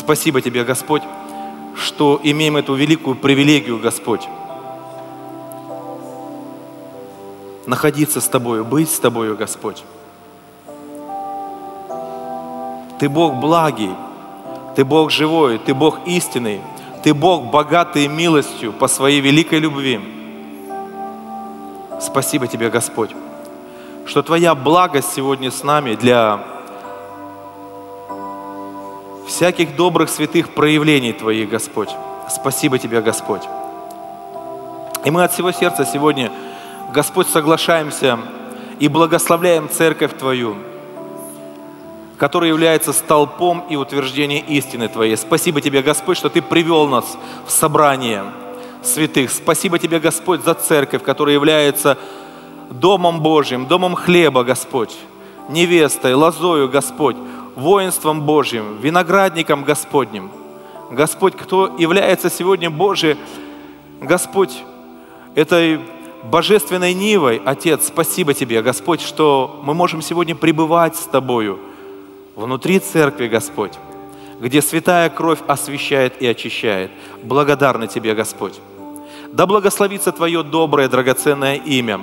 Спасибо Тебе, Господь, что имеем эту великую привилегию, Господь, находиться с Тобою, быть с Тобою, Господь. Ты Бог благий, Ты Бог живой, Ты Бог истинный, Ты Бог богатый милостью по Своей великой любви. Спасибо Тебе, Господь, что Твоя благость сегодня с нами для всяких добрых святых проявлений Твоих, Господь. Спасибо Тебе, Господь. И мы от всего сердца сегодня, Господь, соглашаемся и благословляем Церковь Твою, которая является столпом и утверждением истины Твоей. Спасибо Тебе, Господь, что Ты привел нас в собрание святых. Спасибо Тебе, Господь, за Церковь, которая является Домом Божьим, Домом хлеба, Господь, невестой, лозою, Господь, воинством Божьим, виноградником Господним. Господь, кто является сегодня Божий, Господь, этой божественной нивой, Отец, спасибо Тебе, Господь, что мы можем сегодня пребывать с Тобою внутри Церкви, Господь, где святая кровь освящает и очищает. Благодарны Тебе, Господь. Да благословится Твое доброе, драгоценное имя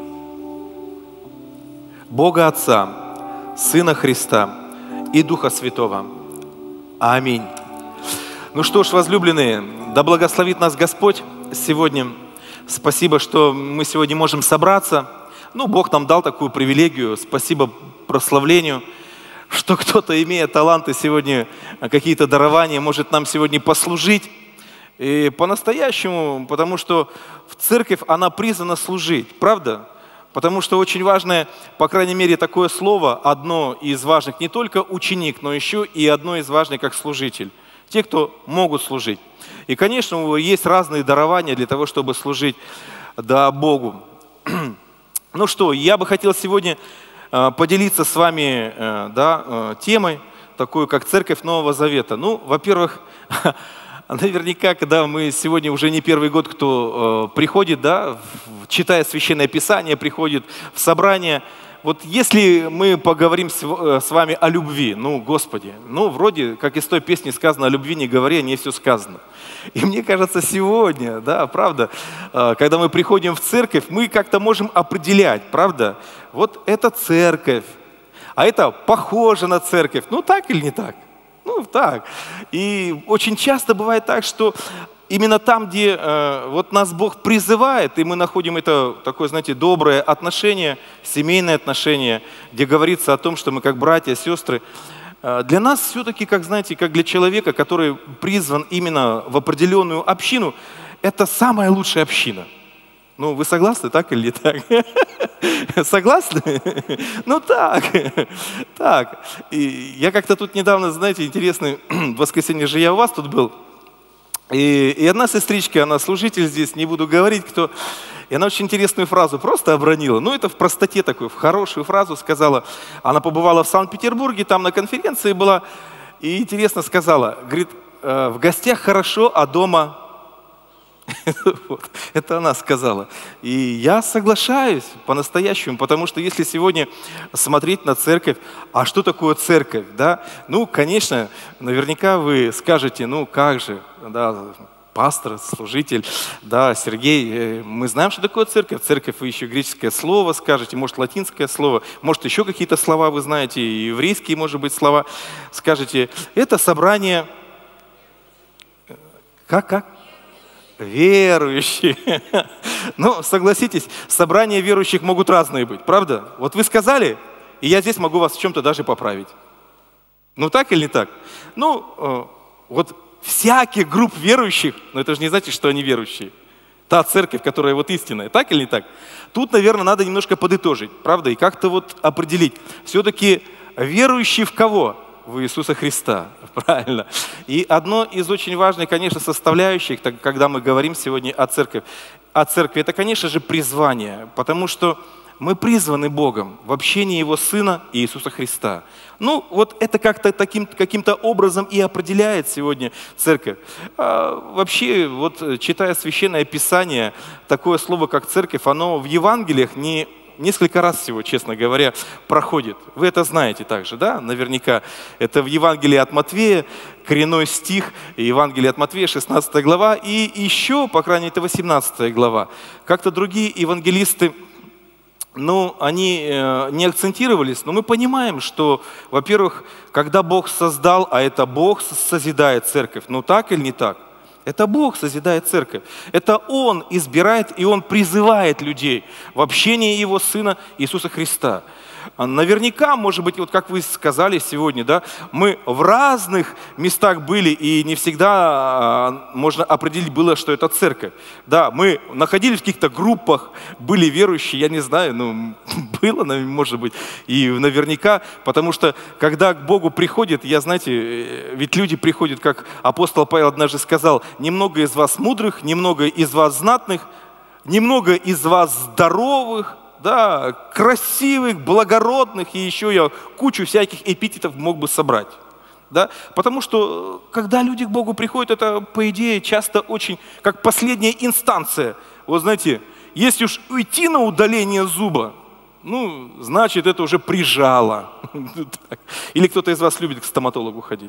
Бога Отца, Сына Христа и Духа Святого. Аминь. Ну что ж, возлюбленные, да благословит нас Господь сегодня. Спасибо, что мы сегодня можем собраться. Ну, Бог нам дал такую привилегию. Спасибо прославлению, что кто-то, имея таланты сегодня, какие-то дарования, может нам сегодня послужить. И по-настоящему, потому что в церковь она призвана служить, правда? Потому что очень важное, по крайней мере, такое слово, одно из важных, не только ученик, но еще и одно из важных, как служитель. Те, кто могут служить. И, конечно, есть разные дарования для того, чтобы служить Богу. Ну что, я бы хотел сегодня поделиться с вами темой, такой, как Церковь Нового Завета. Ну, во-первых, наверняка, когда мы сегодня уже не первый год, кто приходит, читая Священное Писание, приходит в собрание. Вот если мы поговорим с вами о любви, ну, Господи, ну, вроде, как из той песни сказано, о любви не говори, о ней все сказано. И мне кажется, сегодня, правда, когда мы приходим в церковь, мы как-то можем определять, правда, вот это церковь, а это похоже на церковь. Ну, так или не так? Ну, так. И очень часто бывает так, что именно там, где вот нас Бог призывает, и мы находим это такое, знаете, доброе отношение, семейное отношение, где говорится о том, что мы как братья, сестры, для нас все-таки, как знаете, как для человека, который призван именно в определенную общину, это самая лучшая община. Ну, вы согласны, так или не так? Согласны? Ну, так. Так. И я как-то тут недавно, знаете, интересно, в воскресенье же я у вас тут был, и одна сестричка, она служитель здесь, не буду говорить, кто, и она очень интересную фразу просто обронила. Ну, это в простоте такую, в хорошую фразу сказала. Она побывала в Санкт-Петербурге, там на конференции была, и интересно сказала, говорит, в гостях хорошо, а дома... Вот, это она сказала. И я соглашаюсь по-настоящему, потому что если сегодня смотреть на церковь, а что такое церковь, Ну, конечно, наверняка вы скажете, ну как же, пастор, служитель, Сергей, мы знаем, что такое церковь. Церковь вы еще греческое слово скажете, может, латинское слово, может, еще какие-то слова вы знаете, еврейские, может быть, слова скажете. Это собрание... Как? Верующие. Ну, согласитесь, собрания верующих могут разные быть, правда? Вот вы сказали, и я здесь могу вас в чем-то даже поправить. Ну, так или не так? Ну, вот всяких групп верующих, но это же не значит, что они верующие. Та церковь, которая вот истинная, так или не так? Тут, наверное, надо немножко подытожить, правда? И как-то вот определить. Все-таки верующие в кого? В Иисуса Христа, правильно. И одно из очень важных, конечно, составляющих, когда мы говорим сегодня о церкви, это, конечно же, призвание, потому что мы призваны Богом в общении Его Сына Иисуса Христа. Ну, вот это как-то каким-то образом и определяет сегодня церковь. Вообще, вот читая Священное Писание, такое слово, как церковь, оно в Евангелиях не несколько раз всего, честно говоря, проходит. Вы это знаете также, да? Наверняка. Это в Евангелии от Матфея, коренной стих, Евангелие от Матфея, 16 глава, и еще, по крайней мере, это 18 глава. Как-то другие евангелисты, они не акцентировались, но мы понимаем, что, во-первых, когда Бог создал, а это Бог созидает церковь, так или не так? Это Бог созидает церковь. Это Он избирает и Он призывает людей в общение Его Сына Иисуса Христа. Наверняка, может быть, как вы сказали сегодня, да, мы в разных местах были, и не всегда можно определить было, что это церковь. Да, мы находились в каких-то группах, были верующие, я не знаю, было, может быть, и наверняка, потому что, когда к Богу приходит, знаете, ведь люди приходят, как апостол Павел однажды сказал, немного из вас мудрых, немного из вас знатных, немного из вас здоровых, да, красивых, благородных, и еще я кучу всяких эпитетов мог бы собрать. Да? Потому что, когда люди к Богу приходят, это, по идее, часто очень, как последняя инстанция. Вот знаете, если уж уйти на удаление зуба, значит, это уже прижало. Или кто-то из вас любит к стоматологу ходить?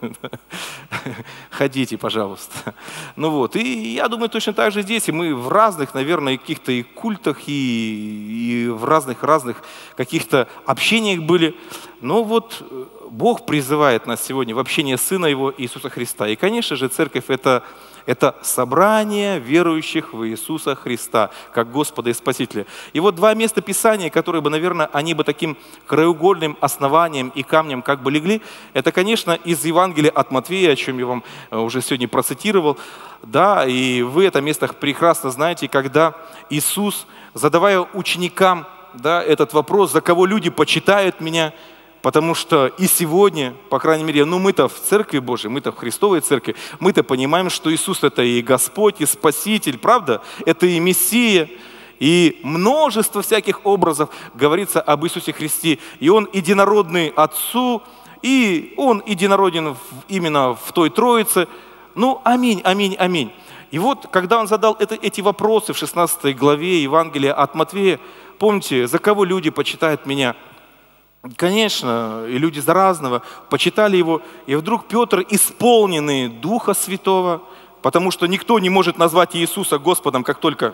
Ходите, пожалуйста. И я думаю, точно так же здесь, и мы в разных, наверное, каких-то и культах, и в разных каких-то общениях были. Но Бог призывает нас сегодня в общение Сына Его Иисуса Христа. И, конечно же, церковь – это собрание верующих в Иисуса Христа, как Господа и Спасителя. И два места Писания, которые бы, наверное, они бы таким краеугольным основанием и камнем как бы легли, это, конечно, из Евангелия от Матфея, о чем я вам уже сегодня процитировал. Да, и вы это место прекрасно знаете, когда Иисус, задавая ученикам, да, этот вопрос, за кого люди почитают меня, потому что и сегодня, по крайней мере, мы-то в Церкви Божьей, мы-то в Христовой Церкви, мы-то понимаем, что Иисус – это и Господь, и Спаситель, правда? Это и Мессия, и множество всяких образов говорится об Иисусе Христе. И Он единородный Отцу, и Он единороден именно в той Троице. Аминь, аминь, аминь. И когда Он задал эти вопросы в 16 главе Евангелия от Матфея, помните, за кого люди почитают меня? Конечно, и люди за разного почитали Его, и вдруг Петр, исполненный Духа Святого, потому что никто не может назвать Иисуса Господом, как только...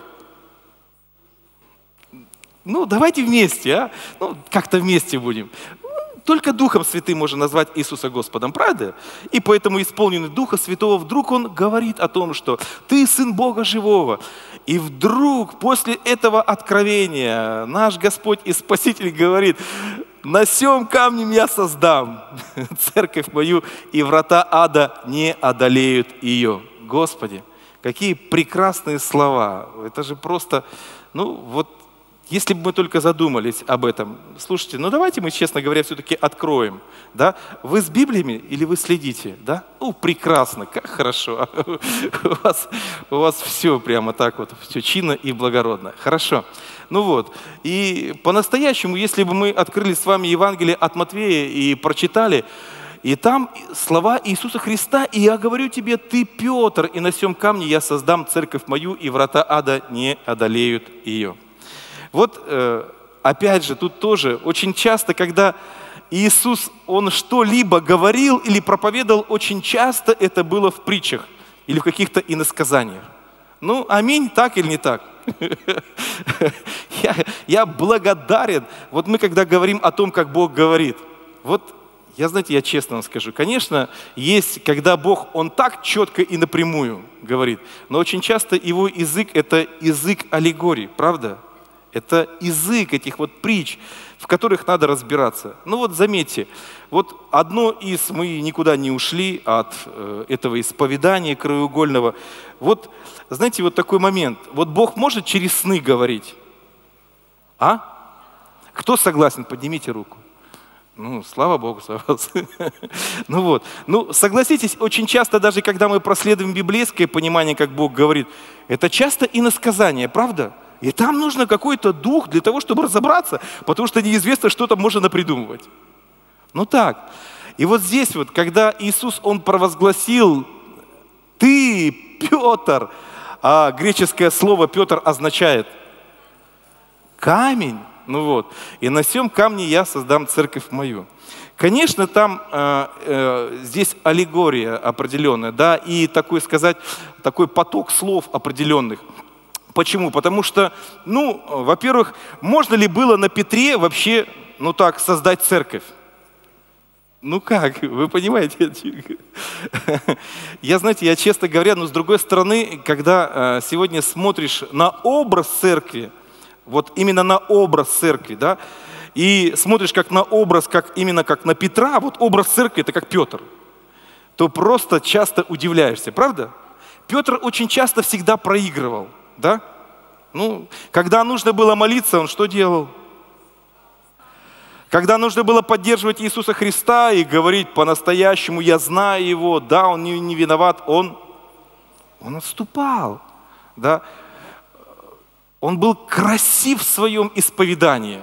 давайте вместе, а? Как-то вместе будем. Только Духом Святым можно назвать Иисуса Господом, правда? И поэтому, исполненный Духа Святого, вдруг Он говорит о том, что «Ты Сын Бога Живого». И вдруг, после этого откровения, наш Господь и Спаситель говорит: «На сем камнем я создам церковь мою, и врата ада не одолеют ее». Господи, какие прекрасные слова. Это же просто, если бы мы только задумались об этом. Слушайте, давайте мы, честно говоря, все-таки откроем. Да? Вы с Библиями или вы следите? Да? Прекрасно, как хорошо. У вас все прямо так все чинно и благородно. Хорошо. И по-настоящему, если бы мы открыли с вами Евангелие от Матфея и прочитали, и там слова Иисуса Христа: «И я говорю тебе, ты Петр, и на сем камне я создам церковь мою, и врата ада не одолеют ее». Опять же, тут тоже очень часто, когда Иисус, Он что-либо говорил или проповедовал, очень часто это было в притчах или в каких-то иносказаниях. Аминь, так или не так? Я благодарен. Мы когда говорим о том, как Бог говорит, я честно вам скажу, конечно, есть, когда Бог, Он так четко и напрямую говорит, но очень часто Его язык – это язык аллегорий, правда? Это язык этих притч, в которых надо разбираться. Заметьте, одно из, мы никуда не ушли от этого исповедания краеугольного. Знаете, такой момент. Бог может через сны говорить? А? Кто согласен? Поднимите руку. Слава Богу за вас. Согласитесь, очень часто, даже когда мы проследуем библейское понимание, как Бог говорит, это часто иносказание, правда? И там нужно какой-то дух для того, чтобы разобраться, потому что неизвестно, что там можно напридумывать. Так. И здесь, когда Иисус, Он провозгласил: «Ты, Петр», а греческое слово «Петр» означает камень, Ну вот. И на сем камне я создам церковь мою. Конечно, там здесь аллегория определенная, да, и такой поток слов определенных. Почему? Потому что, во-первых, можно ли было на Петре вообще, создать церковь? Ну как, вы понимаете? Я, честно говоря, но с другой стороны, когда сегодня смотришь на образ церкви, вот именно на образ церкви, да, и смотришь как на образ, именно как на Петра, вот образ церкви это как Петр, то просто часто удивляешься, правда? Петр очень часто всегда проигрывал, да? Когда нужно было молиться, он что делал? Когда нужно было поддерживать Иисуса Христа и говорить по-настоящему, я знаю Его, да, Он не виноват, он отступал, да. Он был красив в своем исповедании.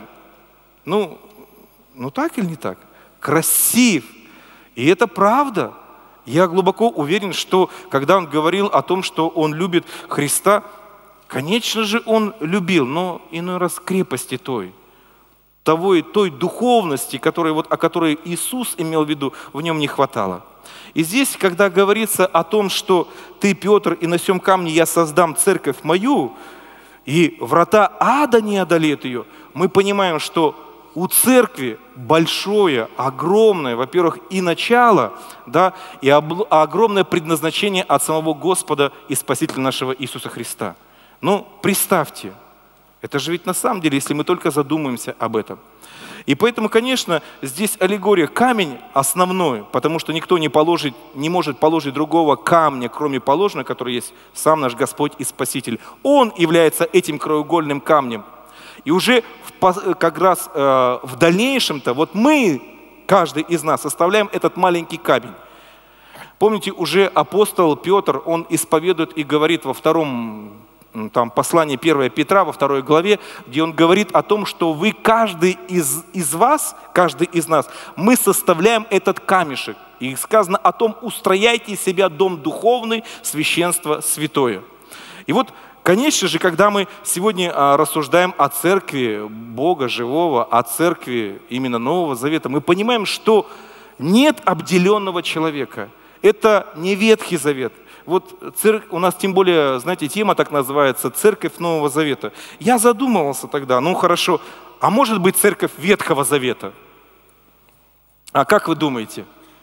Так или не так? Красив. И это правда. Я глубоко уверен, что когда он говорил о том, что он любит Христа, конечно же, он любил, но иной раз крепости той духовности, о которой Иисус имел в виду, в нем не хватало. И здесь, когда говорится о том, что ты, Петр, и на сем камне я создам церковь мою, и врата ада не одолеют ее, мы понимаем, что у церкви большое, огромное, во-первых, и начало, да, и огромное предназначение от самого Господа и Спасителя нашего Иисуса Христа. Представьте, это же ведь на самом деле, если мы только задумаемся об этом. И поэтому, конечно, здесь аллегория камень основной, потому что никто не может положить другого камня, кроме положенного, который есть сам наш Господь и Спаситель. Он является этим краеугольным камнем. И уже как раз в дальнейшем-то, вот мы, каждый из нас, составляем этот маленький камень. Помните, уже апостол Петр, он исповедует и говорит во втором послание 1 Петра, во 2 главе, где он говорит о том, что вы, каждый из вас, каждый из нас, мы составляем этот камешек. И сказано о том, устрояйте из себя дом духовный, священство святое. И вот, конечно же, когда мы сегодня рассуждаем о церкви Бога живого, о церкви именно Нового Завета, мы понимаем, что нет обделенного человека. Это не Ветхий Завет. Вот у нас тем более, знаете, тема так называется «Церковь Нового Завета». Я задумывался тогда, хорошо, а может быть церковь Ветхого Завета? А как вы думаете?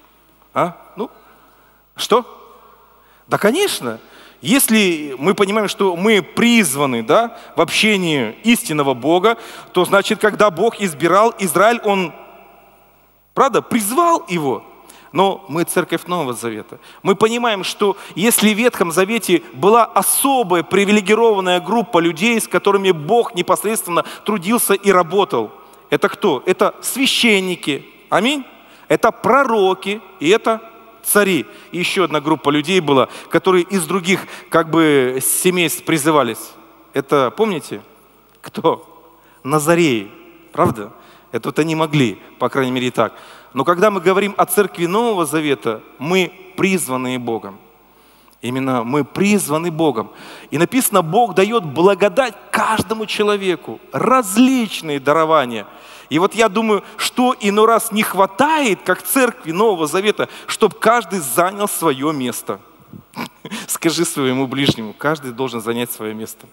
Что? Да, конечно. Если мы понимаем, что мы призваны, да, в общении истинного Бога, то значит, когда Бог избирал Израиль, Он, правда, призвал его. Но мы церковь Нового Завета. Мы понимаем, что если в Ветхом Завете была особая привилегированная группа людей, с которыми Бог непосредственно трудился и работал, это кто? Это священники, аминь. Это пророки и это цари. И еще одна группа людей была, которые из других семейств призывались. Это, помните, кто? Назареи, правда? Это вот они могли, по крайней мере, так. Но когда мы говорим о церкви Нового Завета, мы призваны Богом. Именно мы призваны Богом. И написано, Бог дает благодать каждому человеку, различные дарования. И вот я думаю, что иной раз не хватает, как церкви Нового Завета, чтобы каждый занял свое место. Скажи своему ближнему, каждый должен занять свое место.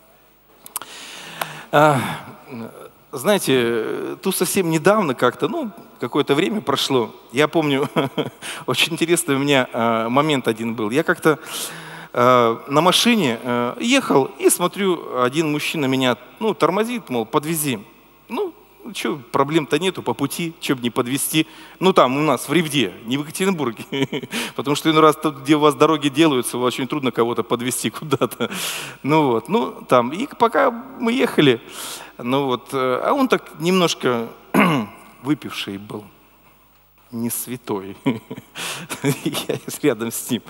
Знаете, тут совсем недавно какое-то время прошло. Я помню, очень интересный у меня момент один был. Я как-то на машине ехал и смотрю, один мужчина меня тормозит, мол, подвези. Что, проблем-то нету, по пути, что бы не подвезти. Там у нас в Ревде, не в Екатеринбурге. Потому что иной раз, где у вас дороги делаются, очень трудно кого-то подвезти куда-то. И пока мы ехали, а он так немножко выпивший был. Не святой. Я рядом с ним.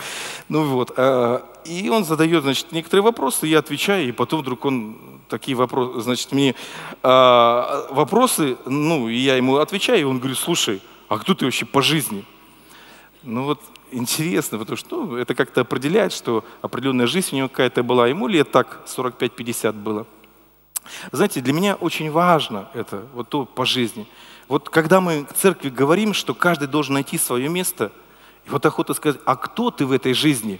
И он задает, некоторые вопросы, я отвечаю, и потом вдруг он такие вопросы, мне вопросы, и я ему отвечаю, и он говорит, слушай, а кто ты вообще по жизни? Интересно, потому что это как-то определяет, что определенная жизнь у него какая-то была, ему лет так 45-50 было. Знаете, для меня очень важно это, вот то по жизни. Вот когда мы к церкви говорим, что каждый должен найти свое место, и вот охота сказать, а кто ты в этой жизни?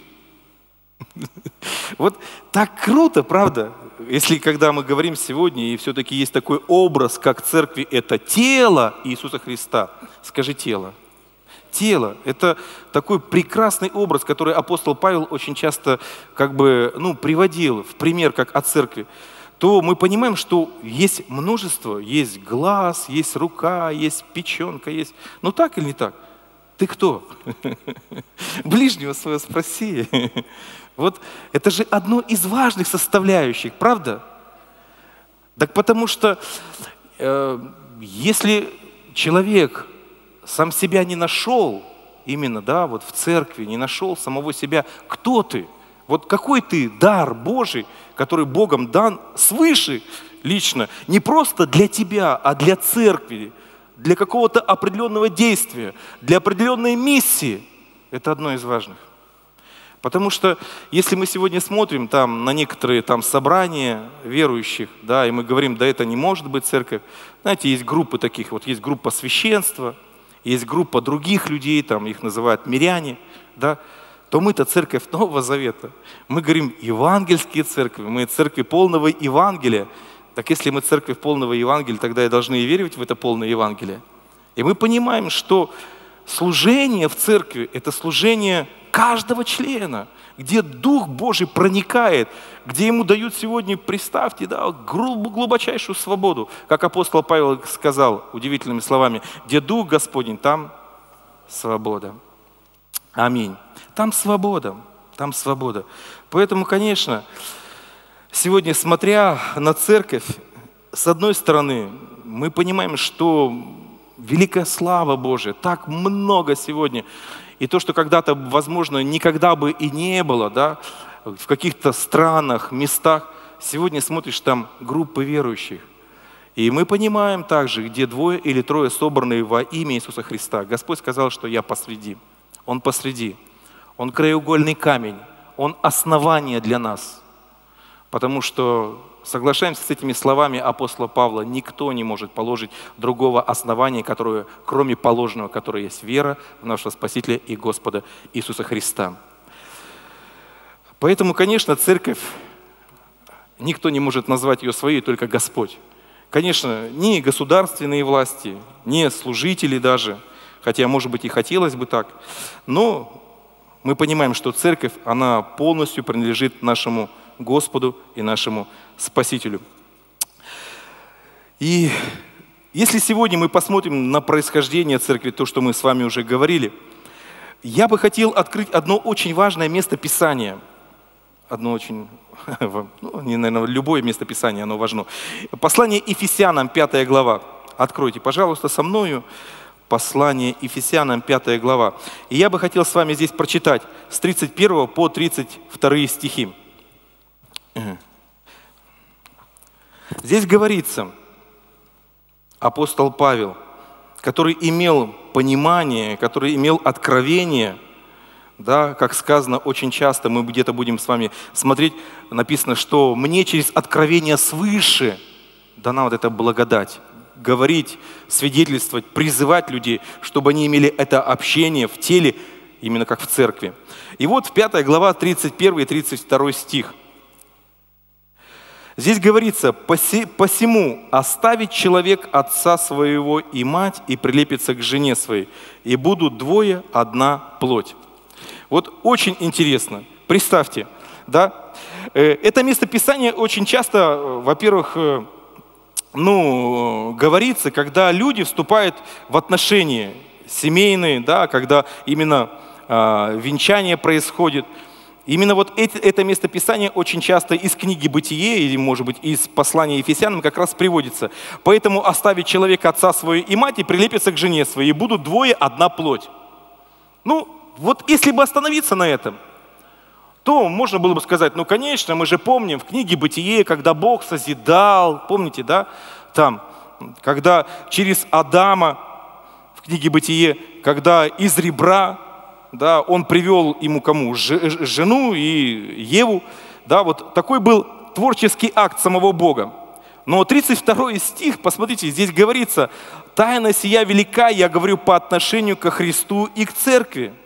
Вот так круто, правда? Если когда мы говорим сегодня, и все-таки есть такой образ, как церкви, это тело Иисуса Христа. Скажи тело. Тело – это такой прекрасный образ, который апостол Павел очень часто приводил в пример, как о церкви. То мы понимаем, что есть множество, есть глаз, есть рука, есть печенка, есть… Ну так или не так? Ты кто? Ближнего своего спроси. Вот это же одно из важных составляющих, правда? Так потому что если человек сам себя не нашел, именно, да, вот в церкви не нашел самого себя, кто ты? Вот какой ты дар Божий, который Богом дан свыше лично, не просто для тебя, а для церкви, для какого-то определенного действия, для определенной миссии. Это одно из важных. Потому что если мы сегодня смотрим там на некоторые там собрания верующих, да, и мы говорим, да это не может быть церковь, знаете, есть группы таких, вот есть группа священства, есть группа других людей, там их называют миряне, да, то мы-то церковь Нового Завета. Мы говорим евангельские церкви, мы церкви полного Евангелия. Так если мы церковь полного Евангелия, тогда и должны и верить в это полное Евангелие. И мы понимаем, что служение в церкви – это служение каждого члена, где Дух Божий проникает, где ему дают сегодня, представьте, да, глубочайшую свободу. Как апостол Павел сказал удивительными словами, где Дух Господень, там свобода. Аминь. Там свобода, там свобода. Поэтому, конечно, сегодня, смотря на церковь, с одной стороны, мы понимаем, что великая слава Божия, так много сегодня. И то, что когда-то, возможно, никогда бы и не было, да, в каких-то странах, местах, сегодня смотришь, там группы верующих. И мы понимаем также, где 2 или 3 собранные во имя Иисуса Христа. Господь сказал, что я посреди. Он посреди. Он краеугольный камень. Он основание для нас. Потому что, соглашаемся с этими словами апостола Павла, никто не может положить другого основания, которое, кроме положенного, которое есть вера в нашего Спасителя и Господа Иисуса Христа. Поэтому, конечно, церковь, никто не может назвать ее своей, только Господь. Конечно, ни государственные власти, ни служители даже, хотя, может быть, и хотелось бы так, но мы понимаем, что церковь, она полностью принадлежит нашему Господу и нашему Спасителю. И если сегодня мы посмотрим на происхождение церкви, то, что мы с вами уже говорили, я бы хотел открыть одно очень важное место Писания. Одно очень, наверное, любое место Писания, оно важно. Послание Ефесянам, 5 глава. Откройте, пожалуйста, со мною. Послание Ефесянам, 5 глава. И я бы хотел с вами здесь прочитать с 31 по 32 стихи. Здесь говорится, апостол Павел, который имел понимание, который имел откровение, да, как сказано очень часто, мы где-то будем с вами смотреть, написано, что мне через откровение свыше дана вот эта благодать. Говорить, свидетельствовать, призывать людей, чтобы они имели это общение в теле, именно как в церкви. И вот в 5 глава 31 и 32 стих. Здесь говорится, «Посему оставит человек отца своего и мать, и прилепится к жене своей, и будут 2 одна плоть». Вот очень интересно. Представьте, да? Это место Писания очень часто, во-первых, говорится, когда люди вступают в отношения семейные, да, когда именно венчание происходит. Именно вот это место Писания очень часто из книги «Бытие» или, может быть, из послания Ефесянам как раз приводится. «Поэтому оставит человек отца своего и мать, и прилепится к жене своей, и будут 2 одна плоть». Ну, вот если бы остановиться на этом, то можно было бы сказать, ну, конечно, мы же помним в книге «Бытие», когда Бог созидал, помните, да, там, когда через Адама, в книге «Бытие», когда из ребра, да, он привел ему кому? Жену и Еву, да, вот такой был творческий акт самого Бога. Но 32 стих, посмотрите, здесь говорится: «Тайна сия велика, я говорю по отношению ко Христу и к церкви».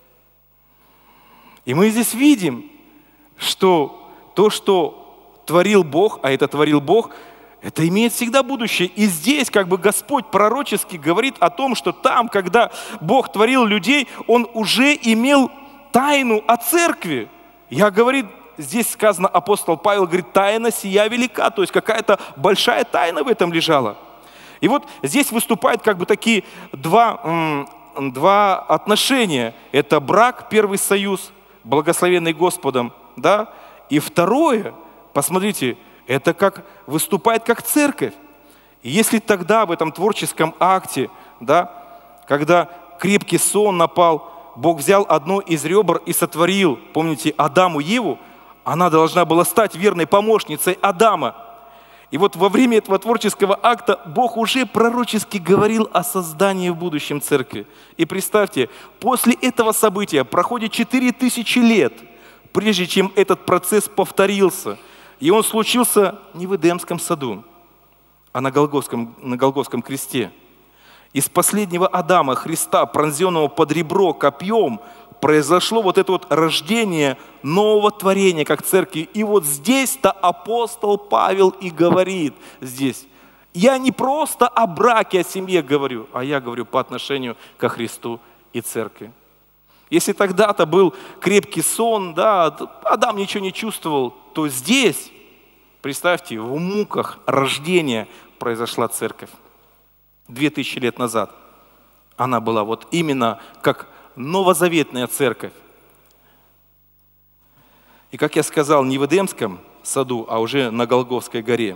И мы здесь видим, что то, что творил Бог, а это творил Бог, это имеет всегда будущее. И здесь как бы Господь пророчески говорит о том, что там, когда Бог творил людей, Он уже имел тайну о церкви. Говорит, здесь сказано, апостол Павел говорит: «Тайна сия велика», то есть какая-то большая тайна в этом лежала. И вот здесь выступают как бы такие два отношения. Это брак, первый союз, благословенный Господом, да? И второе, посмотрите, это как выступает как церковь. И если тогда в этом творческом акте, да, когда крепкий сон напал, Бог взял одно из ребер и сотворил, помните, Адаму Еву, она должна была стать верной помощницей Адама. И вот во время этого творческого акта Бог уже пророчески говорил о создании в будущем церкви. И представьте, после этого события проходит 4000 лет, прежде чем этот процесс повторился. И он случился не в Эдемском саду, а на Голгофском кресте. Из последнего Адама, Христа, пронзенного под ребро копьем, произошло вот это вот рождение нового творения, как церкви. И вот здесь-то апостол Павел и говорит здесь: я не просто о браке, о семье говорю, а я говорю по отношению ко Христу и церкви. Если тогда-то был крепкий сон, да, Адам ничего не чувствовал, то здесь, представьте, в муках рождения произошла церковь. 2000 лет назад она была вот именно как новозаветная церковь. И как я сказал, не в Эдемском саду, а уже на Голгофской горе.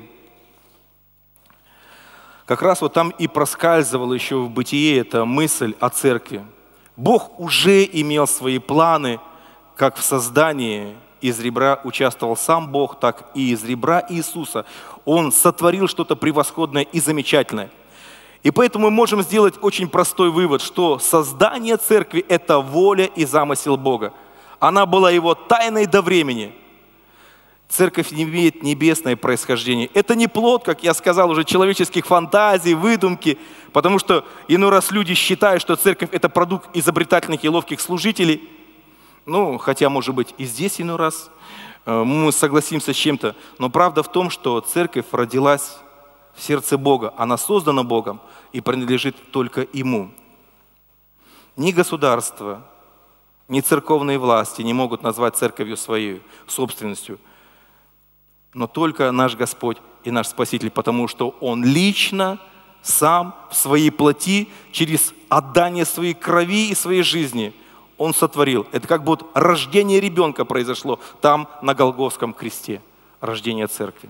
Как раз вот там и проскальзывала еще в бытие эта мысль о церкви. Бог уже имел свои планы, как в создании из ребра участвовал сам Бог, так и из ребра Иисуса. Он сотворил что-то превосходное и замечательное. И поэтому мы можем сделать очень простой вывод, что создание церкви – это воля и замысел Бога. Она была Его тайной до времени. Церковь не имеет небесное происхождение. Это не плод, как я сказал, уже человеческих фантазий, выдумки, потому что иной раз люди считают, что церковь – это продукт изобретательных и ловких служителей. Ну, хотя, может быть, и здесь иной раз мы согласимся с чем-то. Но правда в том, что церковь родилась в сердце Бога. Она создана Богом и принадлежит только Ему. Ни государство, ни церковные власти не могут назвать церковью своей собственностью. Но только наш Господь и наш Спаситель, потому что Он лично, сам, в своей плоти, через отдание своей крови и своей жизни, Он сотворил. Это как будто рождение ребенка произошло там, на Голгофском кресте. Рождение церкви.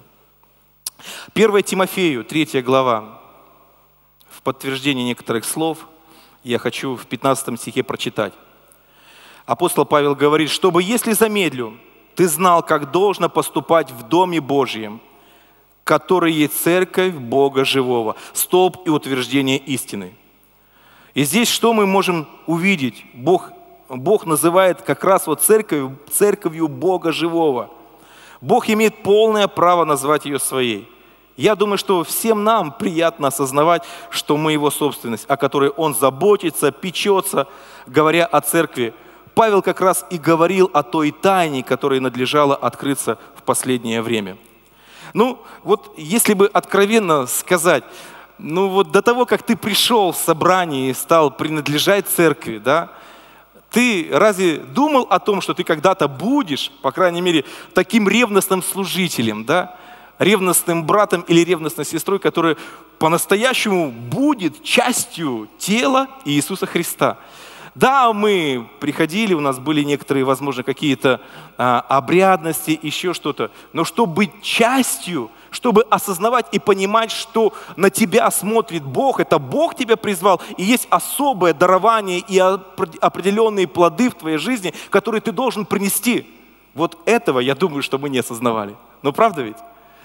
1 Тимофею, 3 глава. В подтверждение некоторых слов я хочу в 15 стихе прочитать. Апостол Павел говорит: «Чтобы, если замедлю, ты знал, как должно поступать в Доме Божьем, который есть церковь Бога живого, столб и утверждение истины». И здесь что мы можем увидеть? Бог называет как раз вот церковью Бога живого. Бог имеет полное право назвать ее своей. Я думаю, что всем нам приятно осознавать, что мы Его собственность, о которой Он заботится, печется, говоря о церкви. Павел как раз и говорил о той тайне, которой надлежало открыться в последнее время. Ну, вот если бы откровенно сказать, ну вот до того, как ты пришел в собрание и стал принадлежать церкви, да, ты разве думал о том, что ты когда-то будешь, по крайней мере, таким ревностным служителем, да, ревностным братом или ревностной сестрой, которая по-настоящему будет частью тела Иисуса Христа? Да, мы приходили, у нас были некоторые, возможно, какие-то обрядности, еще что-то. Но чтобы быть частью, чтобы осознавать и понимать, что на тебя смотрит Бог, это Бог тебя призвал, и есть особое дарование и определенные плоды в твоей жизни, которые ты должен принести. Вот этого, я думаю, что мы не осознавали. Но правда ведь?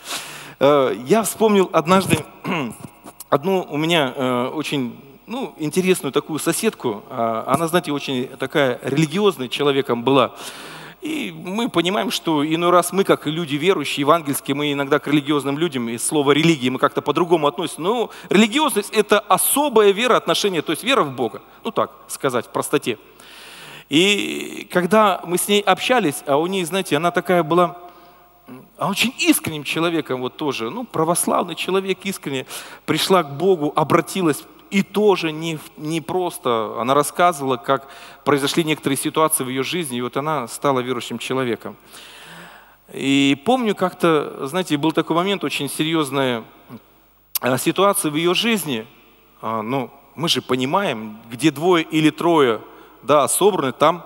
Я вспомнил однажды одну у меня очень интересную такую соседку. Она, знаете, очень такая религиозным человеком была. И мы понимаем, что иной раз мы, как люди верующие, евангельские, мы иногда к религиозным людям, и слово религии мы как-то по-другому относимся. Но религиозность – это особое вероотношение, то есть вера в Бога. Ну так сказать, в простоте. И когда мы с ней общались, а у ней, знаете, она такая была очень искренним человеком, вот тоже, ну, православный человек искренне, пришла к Богу, обратилась, и тоже не просто. Она рассказывала, как произошли некоторые ситуации в ее жизни, и вот она стала верующим человеком. И помню как-то, знаете, был такой момент, очень серьезная ситуация в ее жизни. Ну, мы же понимаем, где двое или трое, да, собраны, там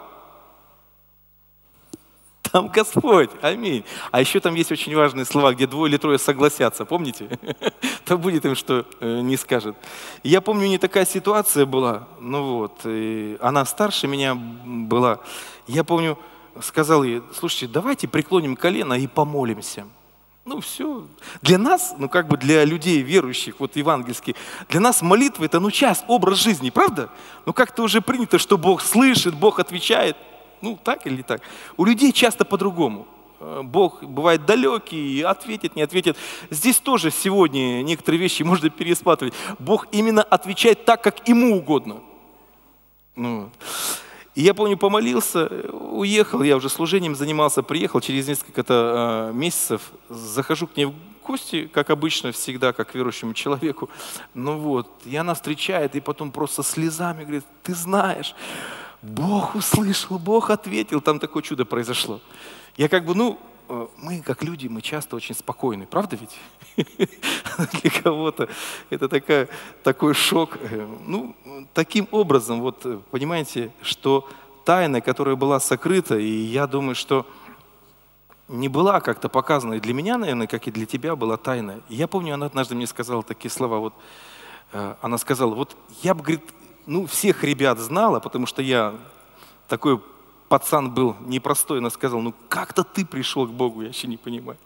Господь, аминь. А еще там есть очень важные слова, где двое или трое согласятся, помните? То будет им, что не скажет. Я помню, не такая ситуация была, ну вот, и она старше меня была. Я помню, сказал ей: слушайте, давайте преклоним колено и помолимся. Ну все. Для нас, ну как бы для людей верующих, вот евангельских, для нас молитва это, ну, часть, образ жизни, правда? Ну как-то уже принято, что Бог слышит, Бог отвечает. Ну, так или не так? У людей часто по-другому. Бог бывает далекий, ответит, не ответит. Здесь тоже сегодня некоторые вещи можно пересматривать. Бог именно отвечает так, как ему угодно. Ну. И я помню, помолился, уехал, я уже служением занимался, приехал через несколько месяцев, захожу к ней в гости, как обычно, всегда, как к верующему человеку. Ну вот, и она встречает, и потом просто слезами говорит: ты знаешь, Бог услышал, Бог ответил, там такое чудо произошло. Я как бы, ну, мы как люди, мы часто очень спокойны, правда ведь? Для кого-то это такой шок. Ну, таким образом, вот понимаете, что тайна, которая была сокрыта, и я думаю, что не была как-то показана, и для меня, наверное, как и для тебя была тайна. И я помню, она однажды мне сказала такие слова, вот, она сказала: вот я бы, говорит, ну, всех ребят знала, потому что я такой пацан был непростой. Она сказала: ну, как-то ты пришел к Богу, я еще не понимаю.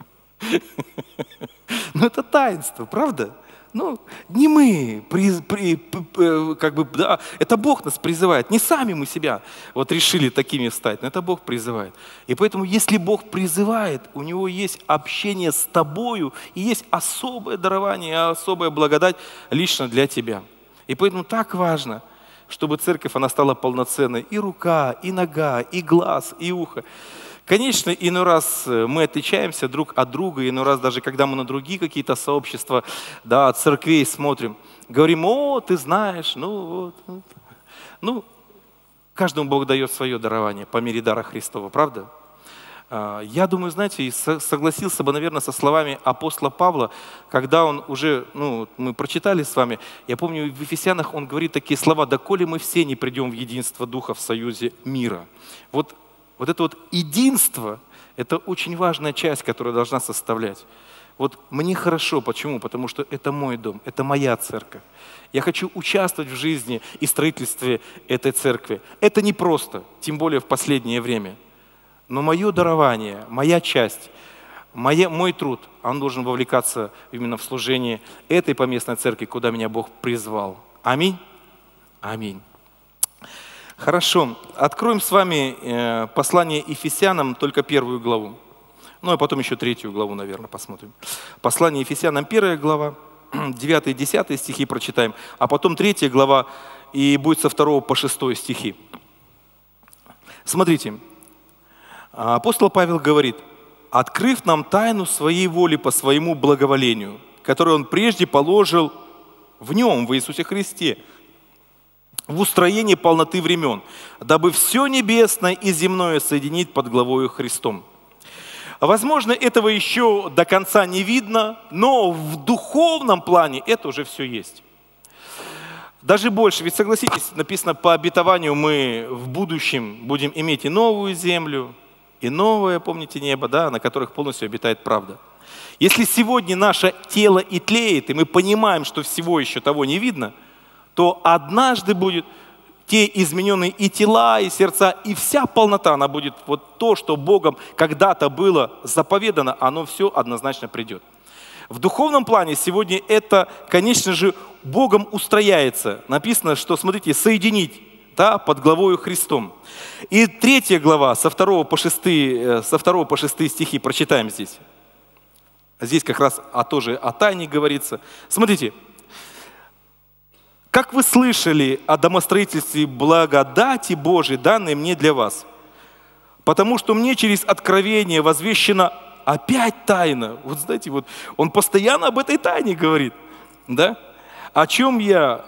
Ну, это таинство, правда? Ну, не мы, как бы, да, это Бог нас призывает. Не сами мы себя вот решили такими стать, но это Бог призывает. И поэтому, если Бог призывает, у Него есть общение с тобою, и есть особое дарование, особая благодать лично для тебя. И поэтому так важно, чтобы церковь, она стала полноценной. И рука, и нога, и глаз, и ухо. Конечно, иной раз мы отличаемся друг от друга, иной раз даже когда мы на другие какие-то сообщества, да, церквей смотрим, говорим: о, ты знаешь, ну вот. Ну, каждому Бог дает свое дарование по мере дара Христова, правда? Я думаю, знаете, и согласился бы, наверное, со словами апостола Павла, когда он уже, ну, мы прочитали с вами, я помню, в Ефесянах он говорит такие слова: «Доколе мы все не придем в единство Духа в союзе мира». Вот это вот единство, это очень важная часть, которая должна составлять. Вот мне хорошо, почему? Потому что это мой дом, это моя церковь. Я хочу участвовать в жизни и строительстве этой церкви. Это непросто, тем более в последнее время. Но мое дарование, моя часть, мой труд, он должен вовлекаться именно в служение этой поместной церкви, куда меня Бог призвал. Аминь? Аминь. Хорошо. Откроем с вами послание Ефесянам, только 1 главу. Ну, а потом еще 3 главу, наверное, посмотрим. Послание Ефесянам, 1 глава, 9 и 10 стихи прочитаем, а потом 3 глава, и будет со 2 по 6 стихи. Смотрите. Апостол Павел говорит: открыв нам тайну своей воли по своему благоволению, которую Он прежде положил в Нем, в Иисусе Христе, в устроении полноты времен, дабы все небесное и земное соединить под главою Христом. Возможно, этого еще до конца не видно, но в духовном плане это уже все есть. Даже больше, ведь согласитесь, написано: по обетованию мы в будущем будем иметь и новую землю, и новое, помните, небо, да, на которых полностью обитает правда. Если сегодня наше тело и тлеет, и мы понимаем, что всего еще того не видно, то однажды будет те измененные и тела, и сердца, и вся полнота, она будет вот то, что Богом когда-то было заповедано, оно все однозначно придет. В духовном плане сегодня это, конечно же, Богом устрояется. Написано, что, смотрите, соединить да, под главою Христом. И 3 глава, со 2 по 6 стихи прочитаем здесь. Здесь как раз тоже о тайне говорится. Смотрите. «Как вы слышали о домостроительстве благодати Божией, данной мне для вас? Потому что мне через откровение возвещена опять тайна». Вот знаете, вот он постоянно об этой тайне говорит. Да? О чем я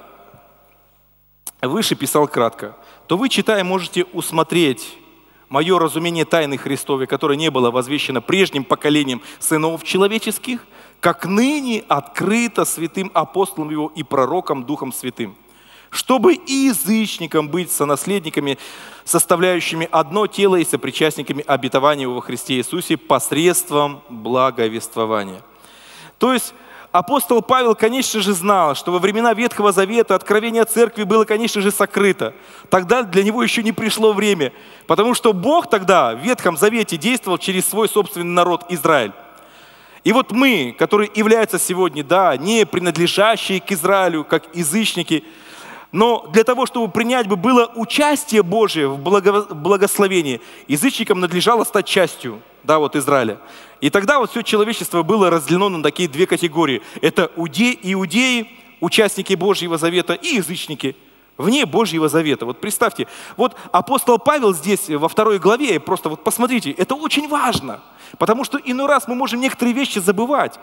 выше писал кратко. То вы, читая, можете усмотреть мое разумение тайны Христовой, которое не было возвещено прежним поколением сынов человеческих, как ныне открыто святым апостолом его и пророком Духом Святым, чтобы и язычникам быть сонаследниками, составляющими одно тело и сопричастниками обетования во Христе Иисусе посредством благовествования. То есть апостол Павел, конечно же, знал, что во времена Ветхого Завета откровение Церкви было, конечно же, сокрыто. Тогда для него еще не пришло время, потому что Бог тогда в Ветхом Завете действовал через свой собственный народ Израиль. И вот мы, которые являются сегодня, да, не принадлежащие к Израилю, как язычники, но для того, чтобы принять бы было участие Божие в благословении, язычникам надлежало стать частью, да, вот Израиля. И тогда вот все человечество было разделено на такие 2 категории. Это иудеи, участники Божьего Завета, и язычники, вне Божьего Завета. Вот представьте, вот апостол Павел здесь во 2 главе, просто вот посмотрите, это очень важно, потому что иной раз мы можем некоторые вещи забывать.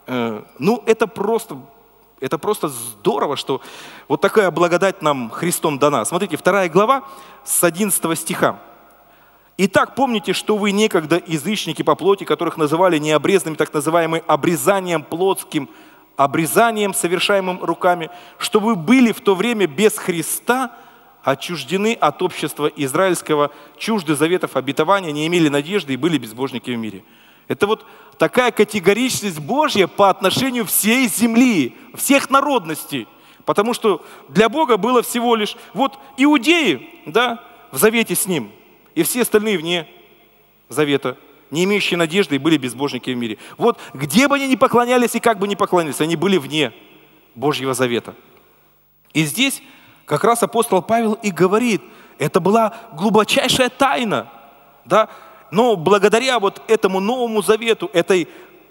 Ну, это просто здорово, что вот такая благодать нам Христом дана. Смотрите, 2 глава с 11 стиха. «Итак, помните, что вы некогда язычники по плоти, которых называли необрезанными, так называемым обрезанием плотским, обрезанием, совершаемым руками, что вы были в то время без Христа, отчуждены от общества израильского, чужды заветов обетования, не имели надежды и были безбожники в мире». Это вот такая категоричность Божья по отношению всей земли, всех народностей. Потому что для Бога было всего лишь вот иудеи, да, в завете с Ним, и все остальные вне завета, не имеющие надежды и были безбожники в мире. Вот где бы они ни поклонялись и как бы ни поклонялись, они были вне Божьего завета. И здесь как раз апостол Павел и говорит, это была глубочайшая тайна, да, но благодаря вот этому Новому Завету, этой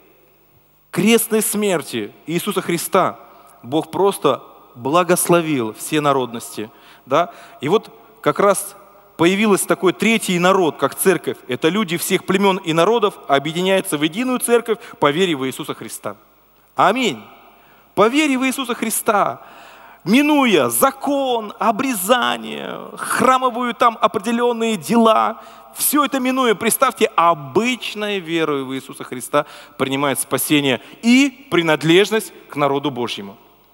крестной смерти Иисуса Христа, Бог просто благословил все народности. Да? И вот как раз появился такой 3-й народ, как церковь. Это люди всех племен и народов объединяются в единую церковь по вере в Иисуса Христа. Аминь. По вере в Иисуса Христа, минуя закон, обрезание, храмовые там определенные дела, все это минуя, представьте, обычной верой в Иисуса Христа принимает спасение и принадлежность к народу Божьему.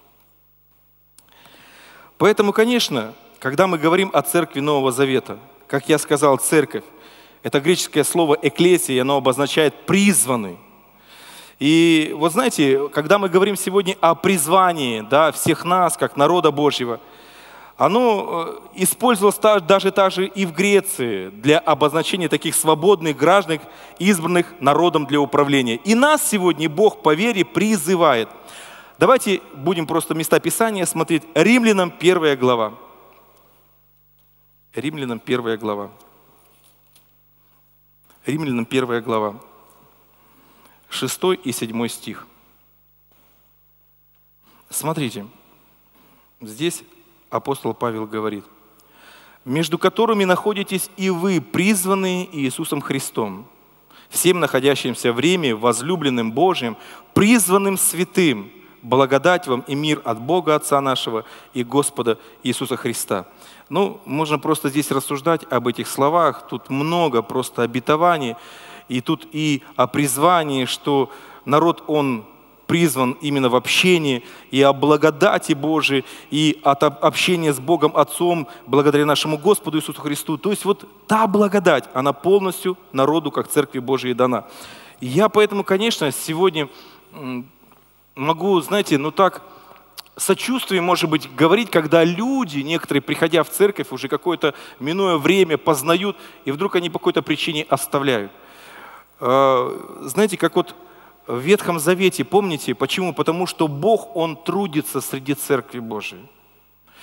Поэтому, конечно, когда мы говорим о церкви Нового Завета, как я сказал, церковь, это греческое слово «экклесия», оно обозначает «призванный». И вот знаете, когда мы говорим сегодня о призвании, да, всех нас, как народа Божьего, оно использовалось даже и в Греции для обозначения таких свободных граждан, избранных народом для управления. И нас сегодня Бог по вере призывает. Давайте будем просто места Писания смотреть. Римлянам 1 глава. Римлянам 1 глава. Римлянам 1 глава. 6 и 7 стих. Смотрите, здесь апостол Павел говорит, между которыми находитесь и вы, призванные Иисусом Христом, всем находящимся в Риме, возлюбленным Божиим, призванным святым, благодать вам и мир от Бога Отца нашего и Господа Иисуса Христа. Ну, можно просто здесь рассуждать об этих словах, тут много просто обетований, и тут и о призвании, что народ, он призван именно в общении, и о благодати Божией, и от общения с Богом Отцом, благодаря нашему Господу Иисусу Христу. То есть вот та благодать, она полностью народу, как Церкви Божией, дана. И я поэтому, конечно, сегодня могу, знаете, ну так, сочувствие, может быть, говорить, когда люди, некоторые, приходя в церковь, уже какое-то, минуя время, познают, и вдруг они по какой-то причине оставляют. Знаете, как вот в Ветхом Завете, помните, почему? Потому что Бог, Он трудится среди Церкви Божией.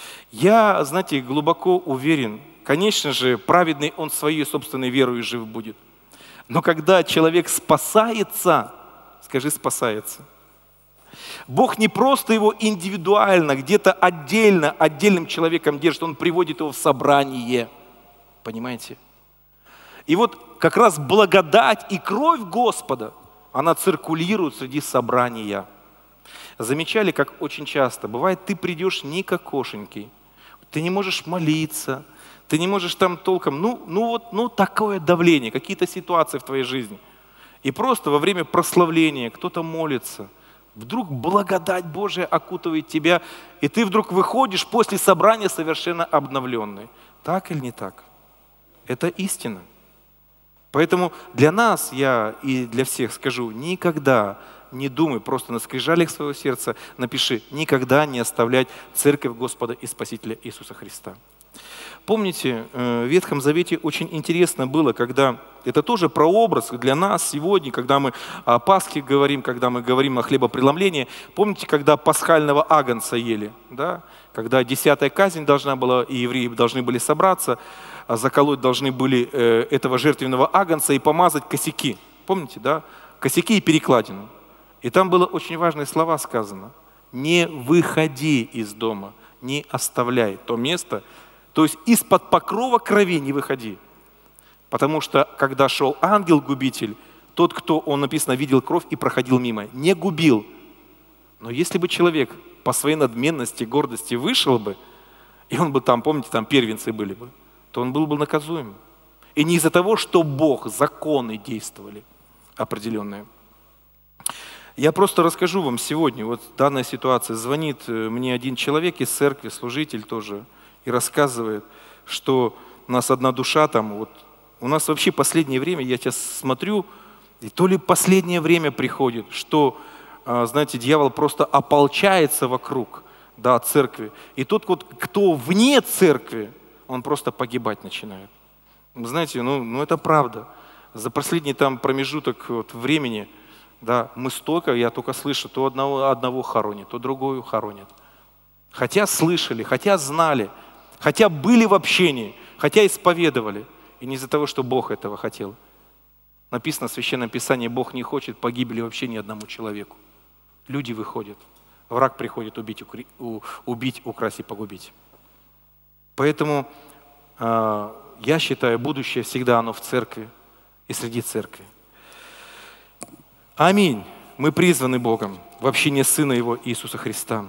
Я, знаете, глубоко уверен, конечно же, праведный он своей собственной верой жив будет. Но когда человек спасается, скажи, спасается, Бог не просто его индивидуально, где-то отдельно, отдельным человеком держит, он приводит его в собрание. Понимаете? И вот как раз благодать и кровь Господа, она циркулирует среди собрания. Замечали, как очень часто бывает, ты придешь никакошенький, ты не можешь молиться, ты не можешь там толком, такое давление, какие-то ситуации в твоей жизни. И просто во время прославления кто-то молится, вдруг благодать Божия окутывает тебя, и ты вдруг выходишь после собрания совершенно обновленный. Так или не так? Это истина. Поэтому для нас, я и для всех скажу, никогда не думай, просто на скрижалях своего сердца напиши, никогда не оставлять церковь Господа и Спасителя Иисуса Христа. Помните, в Ветхом Завете очень интересно было, когда, это тоже прообраз для нас сегодня, когда мы о Пасхе говорим, когда мы говорим о хлебопреломлении. Помните, когда пасхального агнца ели, да? Когда 10-я казнь должна была, и евреи должны были собраться, заколоть должны были этого жертвенного агнца и помазать косяки. Помните, да? Косяки и перекладину. И там было очень важные слова сказано. Не выходи из дома, не оставляй то место, то есть из-под покрова крови не выходи. Потому что, когда шел ангел-губитель, тот, кто, он написано, видел кровь и проходил мимо, не губил. Но если бы человек по своей надменности, гордости вышел бы, и он бы там, помните, там первенцы были бы, то он был бы наказуем. И не из-за того, что Бог, законы действовали определенные. Я просто расскажу вам сегодня, вот данная ситуация. Звонит мне один человек из церкви, служитель тоже, и рассказывает, что у нас одна душа там, вот у нас вообще последнее время, я сейчас смотрю, и то ли последнее время приходит, что, знаете, дьявол просто ополчается вокруг, да, церкви. И тот, вот, кто вне церкви, он просто погибать начинает. Знаете, это правда. За последний там промежуток вот времени, да, мы столько, я только слышу, то одного хоронят, то другую хоронят. Хотя слышали, хотя знали, хотя были в общении, хотя исповедовали. И не из-за того, что Бог этого хотел. Написано в Священном Писании, Бог не хочет погибели вообще ни одному человеку. Люди выходят. Враг приходит убить, украсть и погубить. Поэтому я считаю, будущее всегда оно в церкви и среди церкви. Аминь. Мы призваны Богом в общении Сына Его Иисуса Христа.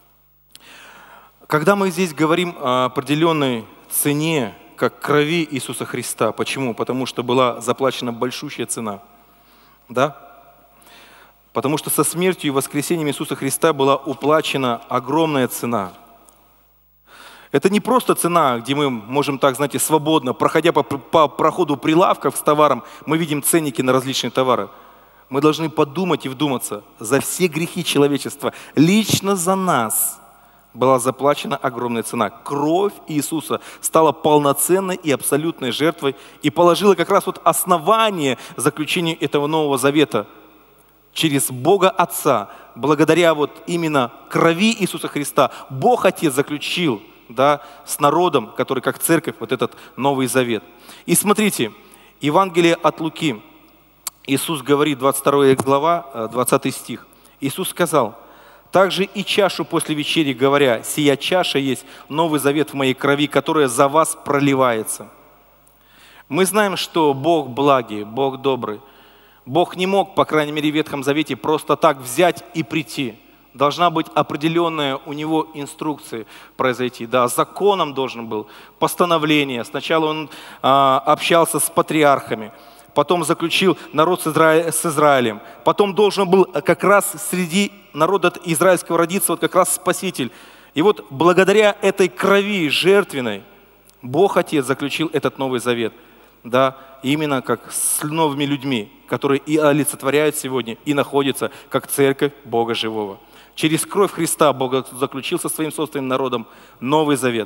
Когда мы здесь говорим о определенной цене, как крови Иисуса Христа, почему? Потому что была заплачена большущая цена. Да? Потому что со смертью и воскресением Иисуса Христа была уплачена огромная цена. Это не просто цена, где мы можем так, знаете, свободно, проходя по проходу прилавков с товаром, мы видим ценники на различные товары. Мы должны подумать и вдуматься, за все грехи человечества, лично за нас была заплачена огромная цена. Кровь Иисуса стала полноценной и абсолютной жертвой и положила как раз вот основание заключению этого Нового Завета. Через Бога Отца, благодаря вот именно крови Иисуса Христа, Бог Отец заключил, да, с народом, который как церковь, вот этот Новый Завет. И смотрите, Евангелие от Луки, Иисус говорит, 22 глава, 20 стих. Иисус сказал: «Также и чашу после вечери, говоря, сия чаша есть Новый Завет в моей крови, которая за вас проливается». Мы знаем, что Бог благий, Бог добрый. Бог не мог, по крайней мере, в Ветхом Завете просто так взять и прийти. Должна быть определенная у него инструкция произойти. Да, законом должен был, постановление. Сначала он общался с патриархами, потом заключил народ с Израилем. Потом должен был как раз среди народа израильского родиться вот как раз Спаситель. И вот благодаря этой крови жертвенной Бог Отец заключил этот Новый Завет. Да, именно как с новыми людьми, которые и олицетворяют сегодня, и находятся как церковь Бога Живого. Через кровь Христа Бог заключил со своим собственным народом Новый Завет.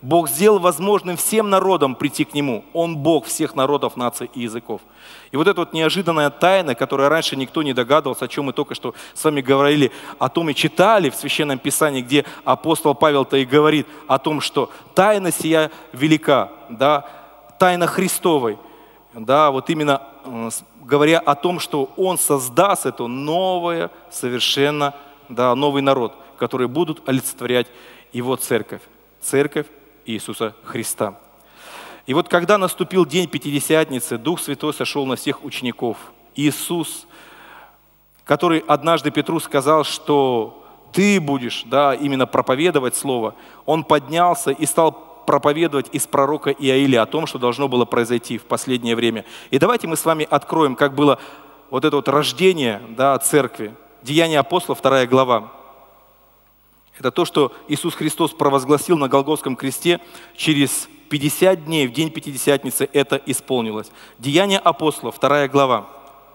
Бог сделал возможным всем народам прийти к Нему. Он Бог всех народов, наций и языков. И вот эта вот неожиданная тайна, которая раньше никто не догадывался, о чем мы только что с вами говорили, о том и читали в Священном Писании, где апостол Павел-то и говорит о том, что тайна сия велика, да, тайна Христовой, да, вот именно говоря о том, что Он создаст это новое, совершенно, да, новый народ, который будут олицетворять Его церковь, церковь Иисуса Христа. И вот когда наступил день Пятидесятницы, Дух Святой сошел на всех учеников. Иисус, который однажды Петру сказал, что ты будешь, да, именно проповедовать Слово, Он поднялся и стал проповедовать из пророка Иаиля о том, что должно было произойти в последнее время. И давайте мы с вами откроем, как было вот это вот рождение, да, церкви. Деяния апостолов, 2 глава. Это то, что Иисус Христос провозгласил на Голгофском кресте. Через 50 дней, в день Пятидесятницы, это исполнилось. Деяния апостолов, 2 глава.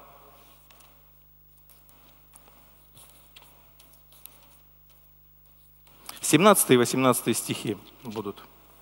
17 и 18 стихи будут.